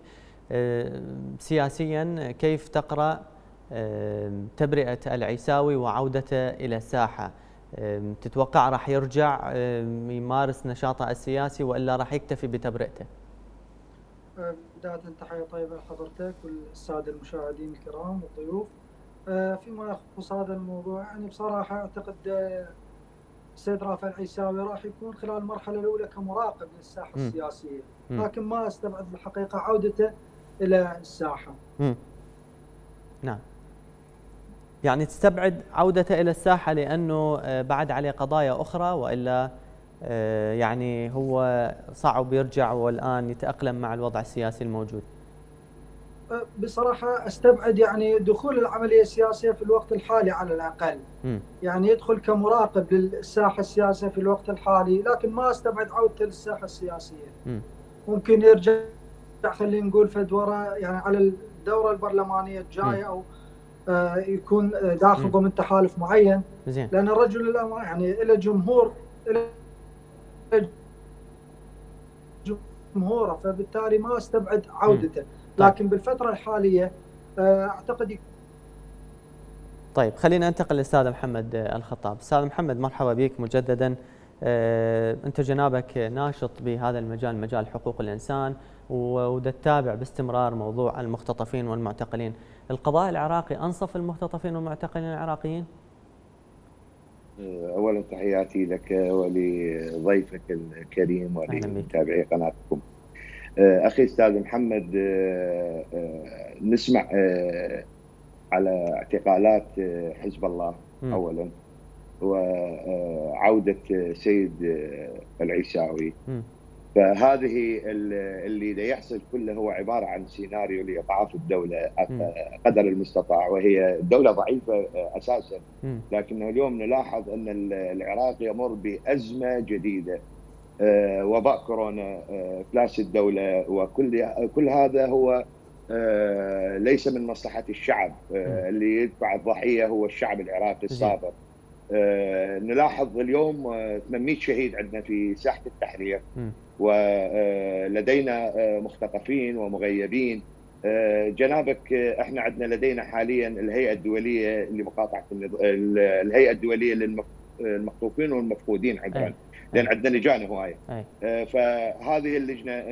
سياسيا كيف تقرأ تبرئة العيساوي وعودته إلى الساحة؟ تتوقع راح يرجع يمارس نشاطه السياسي وإلا راح يكتفي بتبرئته؟ بداية تحية طيبة لحضرتك والسادة المشاهدين الكرام والضيوف. فيما يخص هذا الموضوع يعني بصراحة أعتقد السيد رافع العيساوي راح يكون خلال المرحلة الأولى كمراقب للساحة م. السياسية، لكن ما استبعد بالحقيقة عودته إلى الساحة. م. نعم، يعني تستبعد عودته إلى الساحة لأنه بعد عليه قضايا أخرى، وإلا يعني هو صعب يرجع والآن يتأقلم مع الوضع السياسي الموجود؟ بصراحة استبعد يعني دخول العملية السياسية في الوقت الحالي على الأقل. م. يعني يدخل كمراقب للساحة السياسية في الوقت الحالي، لكن ما استبعد عودته للساحة السياسية. م. ممكن يرجع خلينا نقول فدورة يعني على الدورة البرلمانية الجاية، أو آه يكون داخل ضمن تحالف معين. زين. لأن الرجل يعني له جمهور له جمهوره، فبالتالي ما استبعد عودته. لكن بالفترة الحالية أعتقد. طيب خلينا ننتقل للأستاذ محمد الخطاب. أستاذ محمد مرحبا بك مجددا. أنت جنابك ناشط بهذا المجال، مجال حقوق الإنسان، وتتابع باستمرار موضوع المختطفين والمعتقلين. القضاء العراقي أنصف المختطفين والمعتقلين العراقيين؟ أولا تحياتي لك ولضيفك الكريم ولمتابعي قناتكم. أخي أستاذ محمد، نسمع على اعتقالات حزب الله م. أولا، وعودة سيد العيساوي. م. فهذه اللي دا يحصل كله هو عبارة عن سيناريو لإضعاف الدولة قدر المستطاع، وهي دولة ضعيفة أساسا. م. لكنه اليوم نلاحظ أن العراق يمر بأزمة جديدة، وباء كورونا، افلاس الدوله، وكل كل هذا هو ليس من مصلحه الشعب. اللي يدفع الضحيه هو الشعب العراقي الصابر. نلاحظ اليوم ثمانمئة شهيد عندنا في ساحه التحرير، ولدينا مختطفين ومغيبين. جنابك احنا عندنا لدينا حاليا الهيئه الدوليه لمقاطعه الهيئه الدوليه للمخطوفين والمفقودين عذرا، لان عندنا لجان هوايه. آه فهذه اللجنه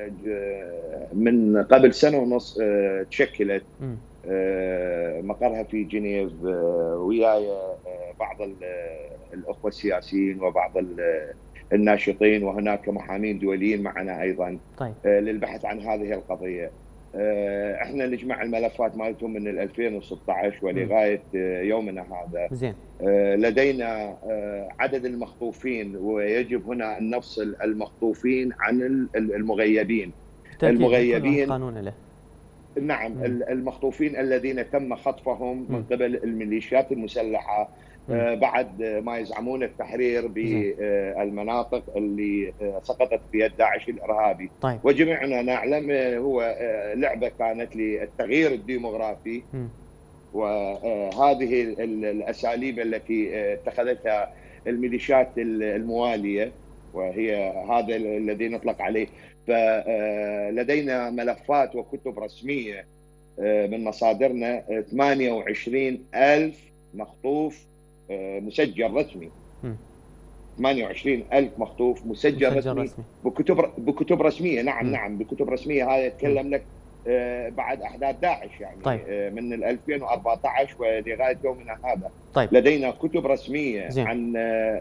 من قبل سنه ونص آه تشكلت، آه مقرها في جنيف، آه وياي آه بعض الاخوه السياسيين وبعض الناشطين، وهناك محامين دوليين معنا ايضا. طيب. آه للبحث عن هذه القضيه. احنا نجمع الملفات مالتهم من ألفين وستة عشر ولغايه يومنا هذا. زين. لدينا عدد المخطوفين، ويجب هنا ان نفصل المخطوفين عن المغيبين. المغيبين قانون له. نعم. م. المخطوفين الذين تم خطفهم من قبل الميليشيات المسلحه بعد ما يزعمون التحرير بالمناطق اللي سقطت بيد داعش الارهابي. طيب. وجميعنا نعلم هو لعبه كانت للتغيير الديموغرافي، م. وهذه الاساليب التي اتخذتها الميليشيات المواليه، وهي هذا الذي نطلق عليه. فلدينا ملفات وكتب رسميه من مصادرنا، ثمانية وعشرين ألف مخطوف مسجل رسمي. م. ثمانية وعشرين ألف مخطوف مسجل, مسجل رسمي, رسمي بكتب بكتب رسميه. نعم. م. نعم بكتب رسميه. هذا يتكلم لك بعد احداث داعش يعني. طيب. من ألفين وأربعة عشر ولغايه يومنا هذا. طيب. لدينا كتب رسميه زين. عن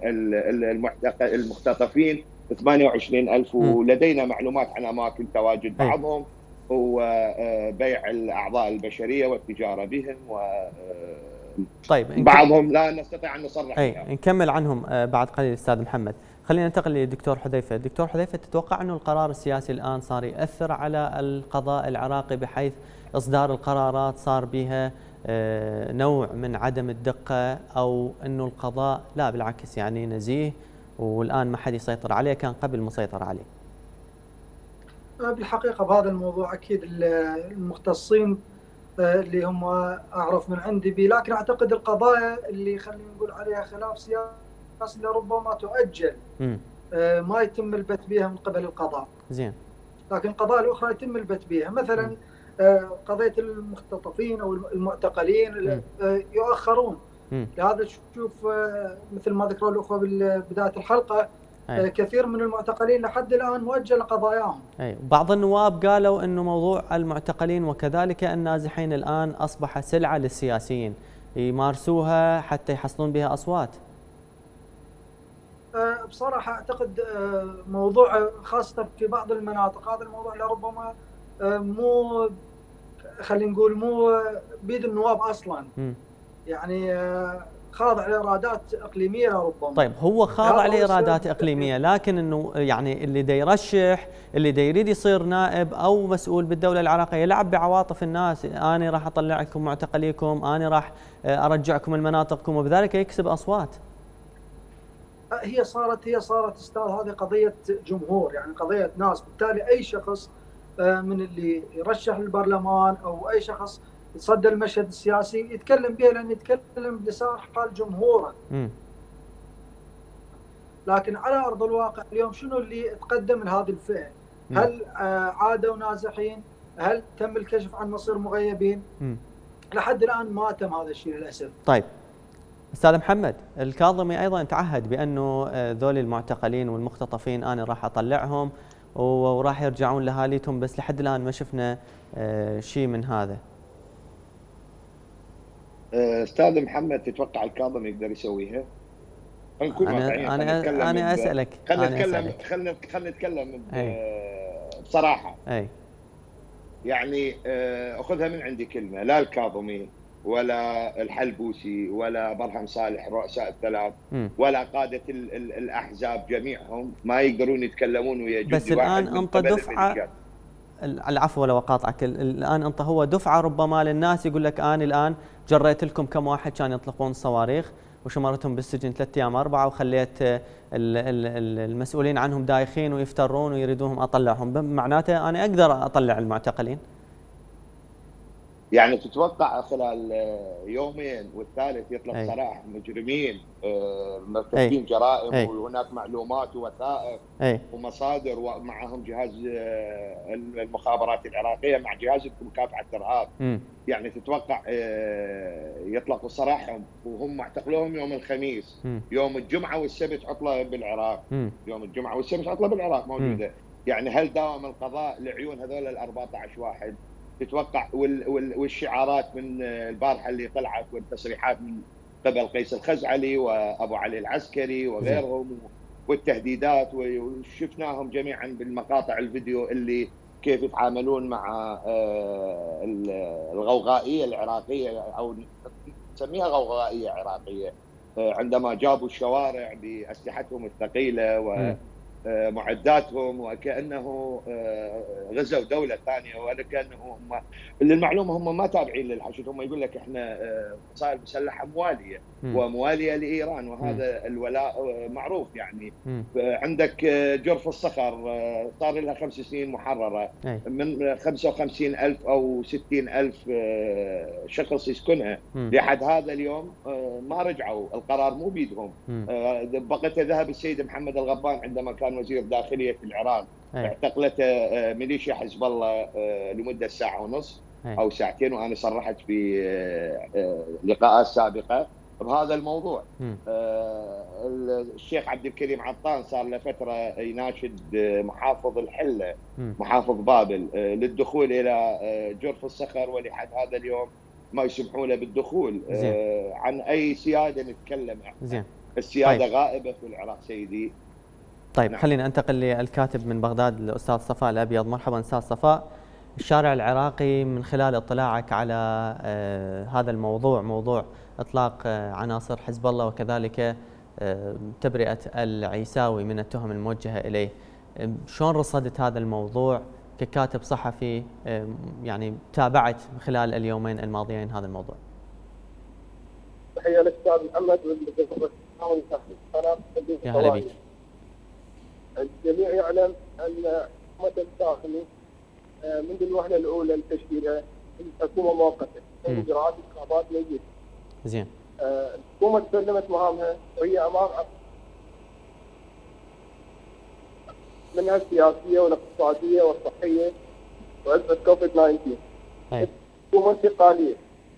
المختطفين ثمانية وعشرين ألف، ولدينا معلومات عن اماكن تواجد بعضهم هو بيع الاعضاء البشريه والتجاره بهم، و طيب بعضهم لا نستطيع ان نصرح اي بها. نكمل عنهم بعد قليل استاذ محمد. خلينا ننتقل للدكتور حذيفه. دكتور حذيفه، تتوقع انه القرار السياسي الان صار ياثر على القضاء العراقي بحيث اصدار القرارات صار بها نوع من عدم الدقه، او انه القضاء لا بالعكس يعني نزيه والان ما حد يسيطر عليه، كان قبل مسيطر عليه؟ بالحقيقة بهذا الموضوع أكيد المختصين اللي هم أعرف من عندي بي، لكن أعتقد القضايا اللي خلينا نقول عليها خلاف سياسي لربما تؤجل م. ما يتم البت بها من قبل القضاء. زين. لكن القضايا الأخرى يتم البت بها، مثلا م. قضية المختطفين أو المعتقلين يؤخرون. م. لهذا تشوف مثل ما ذكروا الأخوة بداية الحلقة أي. كثير من المعتقلين لحد الآن مؤجل قضاياهم. أي. بعض النواب قالوا أنه موضوع المعتقلين وكذلك النازحين الآن أصبح سلعة للسياسيين يمارسوها حتى يحصلون بها أصوات. أه بصراحة أعتقد أه موضوع خاصة في بعض المناطق هذا الموضوع لربما أه مو خلينا نقول مو بيد النواب أصلا. م. يعني أه خاضع لإرادات إقليمية لربما. طيب هو خاضع لإرادات إقليمية، لكن إنه يعني اللي دا يرشح، اللي دا يريد يصير نائب أو مسؤول بالدولة العراقية يلعب بعواطف الناس، أنا راح أطلع لكم معتقليكم، أنا راح أرجعكم لمناطقكم، وبذلك يكسب أصوات. هي صارت هي صارت استاذ هذه قضية جمهور، يعني قضية ناس، بالتالي أي شخص من اللي يرشح للبرلمان أو أي شخص يتصدى المشهد السياسي يتكلم به لأن يتكلم بلسان حال جمهوره. م. لكن على أرض الواقع اليوم شنو اللي تقدم من هذه الفئة؟ م. هل عادوا نازحين؟ هل تم الكشف عن مصير مغيبين؟ م. لحد الآن ما تم هذا الشيء للأسف. طيب أستاذ محمد، الكاظمي أيضا تعهد بأنه ذول المعتقلين والمختطفين أنا راح أطلعهم وراح يرجعون لأهاليهم، بس لحد الآن ما شفنا شيء من هذا. استاذ محمد، تتوقع الكاظمي يقدر يسويها؟ نكون واقعيين. انا انا, أنا اسالك خلينا نتكلم خلينا خلينا نتكلم بصراحه. اي يعني اخذها من عندي كلمه، لا الكاظمي ولا الحلبوسي ولا برهم صالح رؤساء الثلاث م. ولا قاده ال ال الاحزاب جميعهم ما يقدرون يتكلمون ويا جندي. بس الان انت دفعه، العفو ولا وقاطعك، الان انت هو دفعه ربما للناس يقول لك انا الان جريت لكم كم واحد كان يطلقون صواريخ وشمرتهم بالسجن ثلاث ايام اربعه وخليت المسؤولين عنهم دايخين ويفترون ويريدونهم اطلعهم، معناته انا اقدر اطلع المعتقلين؟ يعني تتوقع خلال يومين والثالث يطلق سراح مجرمين مرتكبين جرائم أي. وهناك معلومات ووثائق أي. ومصادر ومعهم جهاز المخابرات العراقيه مع جهاز مكافحه الارهاب، يعني تتوقع يطلقوا سراحهم وهم معتقلوهم يوم الخميس، م. يوم الجمعه والسبت عطله بالعراق، م. يوم الجمعه والسبت عطله بالعراق موجوده، م. يعني هل داوم القضاء لعيون هذول ال أربعة عشر واحد؟ تتوقع والشعارات من البارحه اللي طلعت والتصريحات من قبل قيس الخزعلي وابو علي العسكري وغيرهم والتهديدات، وشفناهم جميعا بالمقاطع الفيديو اللي كيف يتعاملون مع الغوغائيه العراقيه او نسميها غوغائيه عراقيه عندما جابوا الشوارع باسلحتهم الثقيله و معداتهم وكأنه غزوا دولة ثانية، وكأنه هم للمعلومة هم ما تابعين للحشد، هم يقول لك احنا وسائل مسلحة موالية م. وموالية لإيران، وهذا م. الولاء معروف. يعني م. عندك جرف الصخر صار لها خمس سنين محررة أي. من خمسة وخمسين ألف أو ستين ألف شخص يسكنها م. لحد هذا اليوم ما رجعوا، القرار مو بيدهم. بقت ذهب السيد محمد الغبان عندما كان وزير داخلية في العراق، اعتقلته ميليشيا حزب الله لمدة ساعة ونصف أو ساعتين، وأنا صرحت في لقاءات سابقة بهذا الموضوع. الشيخ عبد الكريم عطان صار له فترة يناشد محافظ الحلة محافظ بابل للدخول إلى جرف الصخر، ولحد هذا اليوم ما يسمحوا له بالدخول. زين. عن أي سيادة نتكلم؟ زين. السيادة طيب. غائبة في العراق سيدي. طيب نعم. خلينا انتقل للكاتب من بغداد الأستاذ صفاء الأبيض. مرحبا أستاذ صفاء. الشارع العراقي من خلال اطلاعك على آه هذا الموضوع، موضوع إطلاق آه عناصر حزب الله وكذلك آه تبرئة العيساوي من التهم الموجهة إليه، آه شلون رصدت هذا الموضوع ككاتب صحفي آه يعني تابعت خلال اليومين الماضيين هذا الموضوع؟ تحية للأستاذ محمد يا هلا بك. الجميع يعلم أن احمد الداخلي منذ الوهله الاولى لتشكيلها حكومه مؤقته اجراءات انتخابات مجلس. زين. الحكومه تسلمت مهامها وهي امام منها السياسيه والاقتصاديه والصحيه وازمه كوفيد تسعة عشر. حكومه انتقاليه.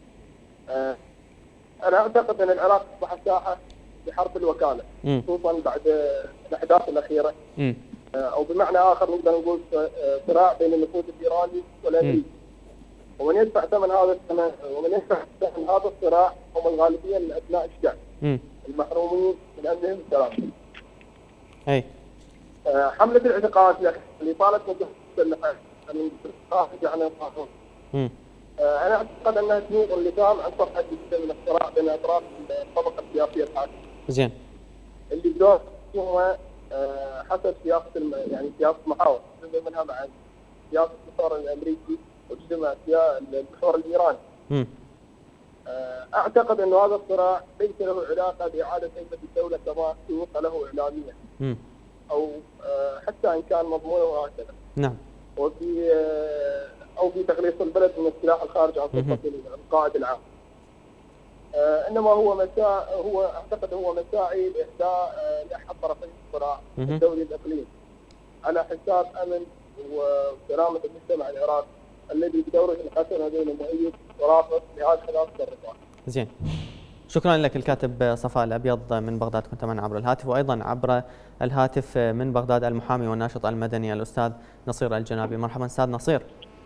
انا اعتقد ان العراق اصبح ساحه لحرب الوكاله خصوصا بعد الاحداث الاخيره. م. او بمعنى اخر نقدر نقول صراع بين النفوذ الايراني والامريكي. ومن يدفع ثمن هذا الثمن ومن يدفع ثمن هذا الصراع هم الغالبيه من ابناء الشعب م. المحرومين من امنهم وسلامتهم. اي حمله الاعتقال اللي طالت مده مسلحه من يعني القانون. انا اعتقد انها تنوض اللجام عن صفحه جديده من الصراع بين اطراف الطبقه السياسيه الحاكمه. زين. اللي بدور هو حسب سياسه الم... يعني سياسه محاور، جزء منها مع سياسه المحور الامريكي وجزء مع المحور الايراني. امم اعتقد انه هذا الصراع ليس له علاقه باعاده هيبه الدوله كما سوق له اعلاميا. امم او حتى ان كان مضمونه هكذا. نعم. وفي او في تخليص البلد من السلاح الخارج عن سلطه القائد العام. آه انما هو مساء هو اعتقد هو مساعي لاحداء آه لاحد طرفي الصراع الدولي الاقليمي على حساب امن وسلامه المجتمع العراقي الذي بدوره الحسن بين مؤيد ورافض لهذه الخلاف الرفاه. زين. شكرا لك الكاتب صفاء الابيض من بغداد، كنت معنا عبر الهاتف، وايضا عبر الهاتف من بغداد المحامي والناشط المدني الاستاذ نصير الجنابي. مرحبا استاذ نصير.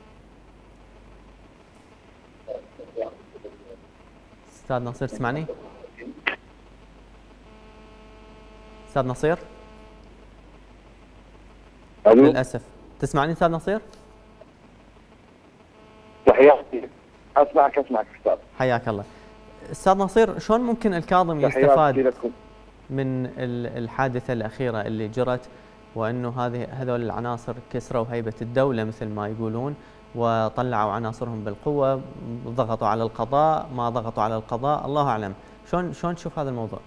استاذ نصير تسمعني؟ استاذ نصير؟ ألو. للاسف. تسمعني استاذ نصير؟ تحياتي. اسمعك اسمعك استاذ. حياك الله. استاذ نصير، شلون ممكن الكاظم يستفاد من الحادثه الاخيره اللي جرت، وانه هذه هذول العناصر كسروا هيبه الدوله مثل ما يقولون، وطلعوا عناصرهم بالقوه، ضغطوا على القضاء، ما ضغطوا على القضاء، الله اعلم. شلون شلون تشوف هذا الموضوع؟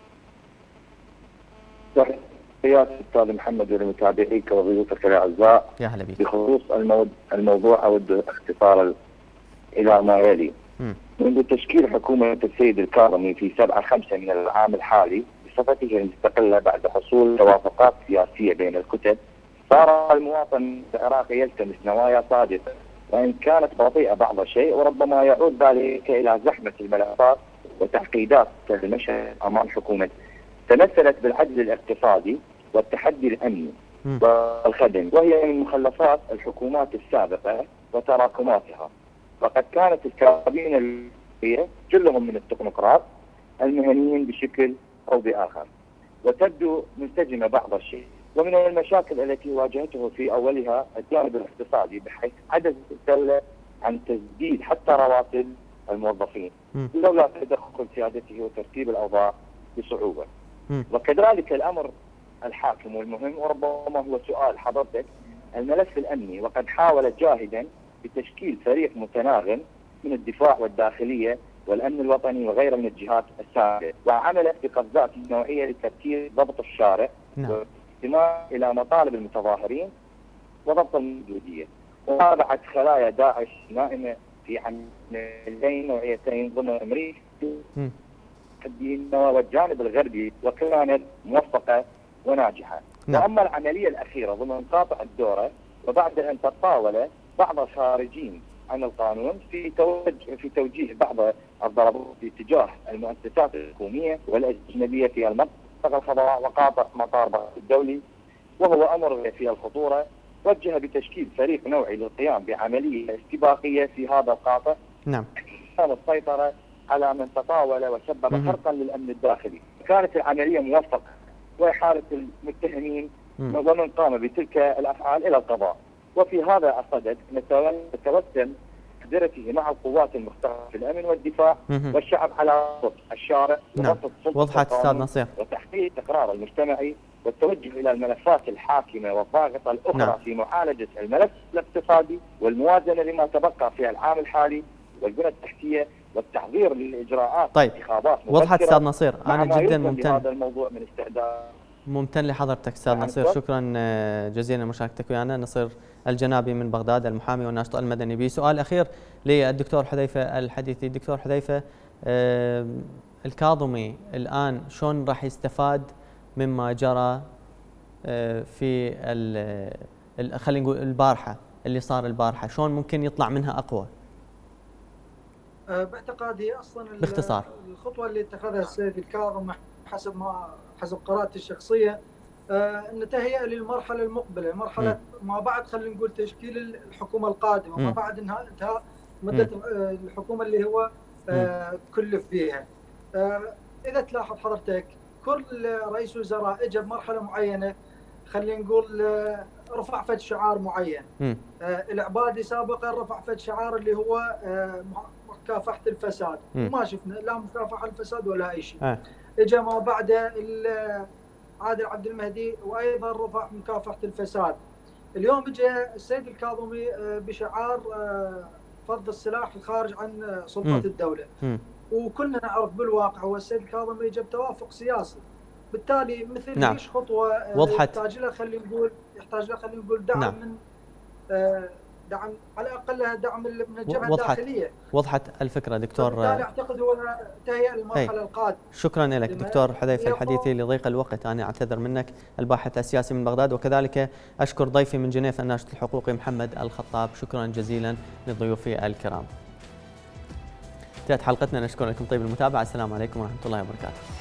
تحياتي استاذ محمد ولمتابعيك وضيوفك الاعزاء. يا هلا بك. بخصوص الموضوع اود اختصارا الى ما يلي. م. منذ تشكيل حكومه السيد الكاظمي في سبعة خمسة من العام الحالي بصفته المستقله بعد حصول توافقات سياسيه بين الكتل، صار المواطن العراقي يلتمس نوايا صادقه وان كانت بطيئه بعض الشيء، وربما يعود ذلك الى زحمه الملفات وتعقيدات المشهد امام حكومته تمثلت بالعجز الاقتصادي والتحدي الامني والخدمي، وهي من مخلفات الحكومات السابقه وتراكماتها. وقد كانت الكابينه الرئاسيه كلهم من التكنوقراط المهنيين بشكل او باخر، وتبدو منسجمه بعض الشيء. ومن المشاكل التي واجهته في اولها الجانب الاقتصادي، بحيث عجزت الدوله عن تسديد حتى رواتب الموظفين لولا تدخل سيادته وترتيب الاوضاع بصعوبه. وكذلك الامر الحاكم والمهم، وربما هو سؤال حضرتك، الملف الامني، وقد حاول جاهدا بتشكيل فريق متناغم من الدفاع والداخليه والامن الوطني وغيره من الجهات السابقه، وعملت بقفزات نوعيه لتركيز ضبط الشارع نعم. والاستماع الى مطالب المتظاهرين وضبط الموجوديه، ومتابعه خلايا داعش نائمه في عملين نوعيتين ضمن امريكا والجانب الغربي، وكانت موفقه وناجحه. نعم. واما العمليه الاخيره ضمن قاطع الدوره، وبعد ان تطاول بعض الخارجين عن القانون في توجه في توجيه بعض الضربات باتجاه المؤسسات الحكوميه والاجنبيه في المنطقه الخضراء وقاطع مطار بغداد الدولي، وهو امر في الخطوره، وجه بتشكيل فريق نوعي للقيام بعمليه استباقيه في هذا القاطع. نعم. السيطره على من تطاول وسبب حرقا للامن الداخلي. كانت العمليه موفقه واحاله المتهمين ومن قام بتلك الافعال الى القضاء. وفي هذا الصدد نتوسم قدرته مع القوات المختلفه في الامن والدفاع والشعب على ضبط الشارع وضبط سلطه وضحت استاذ نصير وتحقيق الاستقرار المجتمعي والتوجه الى الملفات الحاكمه والضاغطه الاخرى. نعم. في معالجه الملف الاقتصادي والموازنه لما تبقى في العام الحالي والبنى التحتيه والتحضير للاجراءات. طيب. انتخابات وضحت استاذ نصير. انا جدا ممتن هذا الموضوع من استعداد ممتن لحضرتك استاذ نصير، شكرا جزيلا لمشاركتك ويانا. نصير الجنابي من بغداد، المحامي والناشط المدني. بسؤال اخير للدكتور حذيفه الحديثي. الدكتور حذيفه، الكاظمي الان شلون راح يستفاد مما جرى في خلينا نقول البارحه، اللي صار البارحه، شلون ممكن يطلع منها اقوى؟ باعتقادي اصلا باختصار الخطوه اللي اتخذها السيد الكاظم حسب ما حسب قراءتي الشخصيه ان تهيئه للمرحله المقبله، مرحله ما بعد خلينا نقول تشكيل الحكومه القادمه، ما بعد انتهاء مده الحكومه اللي هو كلف فيها. اذا تلاحظ حضرتك كل رئيس وزراء اجى بمرحله معينه، خلينا نقول رفع فد شعار معين. العبادي سابقا رفع فد شعار اللي هو مكافحه الفساد، وما شفنا لا مكافحه الفساد ولا اي شيء. اجى ما بعده عادل عبد المهدي وايضا رفع مكافحه الفساد. اليوم اجى السيد الكاظمي بشعار فرض السلاح الخارج عن سلطه الدوله. وكنا نعرف بالواقع هو السيد الكاظمي اجى بتوافق سياسي، بالتالي مثل نعم. ليش خطوه وضحت. يحتاج لها خلينا نقول يحتاج لها خلينا نقول دعم نعم. من دعم على الاقل دعم من الجبهه وضحت. الداخليه. وضحت الفكره دكتور. بالتالي اعتقد هو تهيئ المرحله القادمه. شكرا لك دكتور حذيفه الحديثي. لضيق الوقت انا اعتذر منك، الباحث السياسي من بغداد، وكذلك اشكر ضيفي من جنيف الناشط الحقوقي محمد الخطاب. شكرا جزيلا لضيوفي الكرام. انتهت حلقتنا، نشكر لكم طيب المتابعه. السلام عليكم ورحمه الله وبركاته.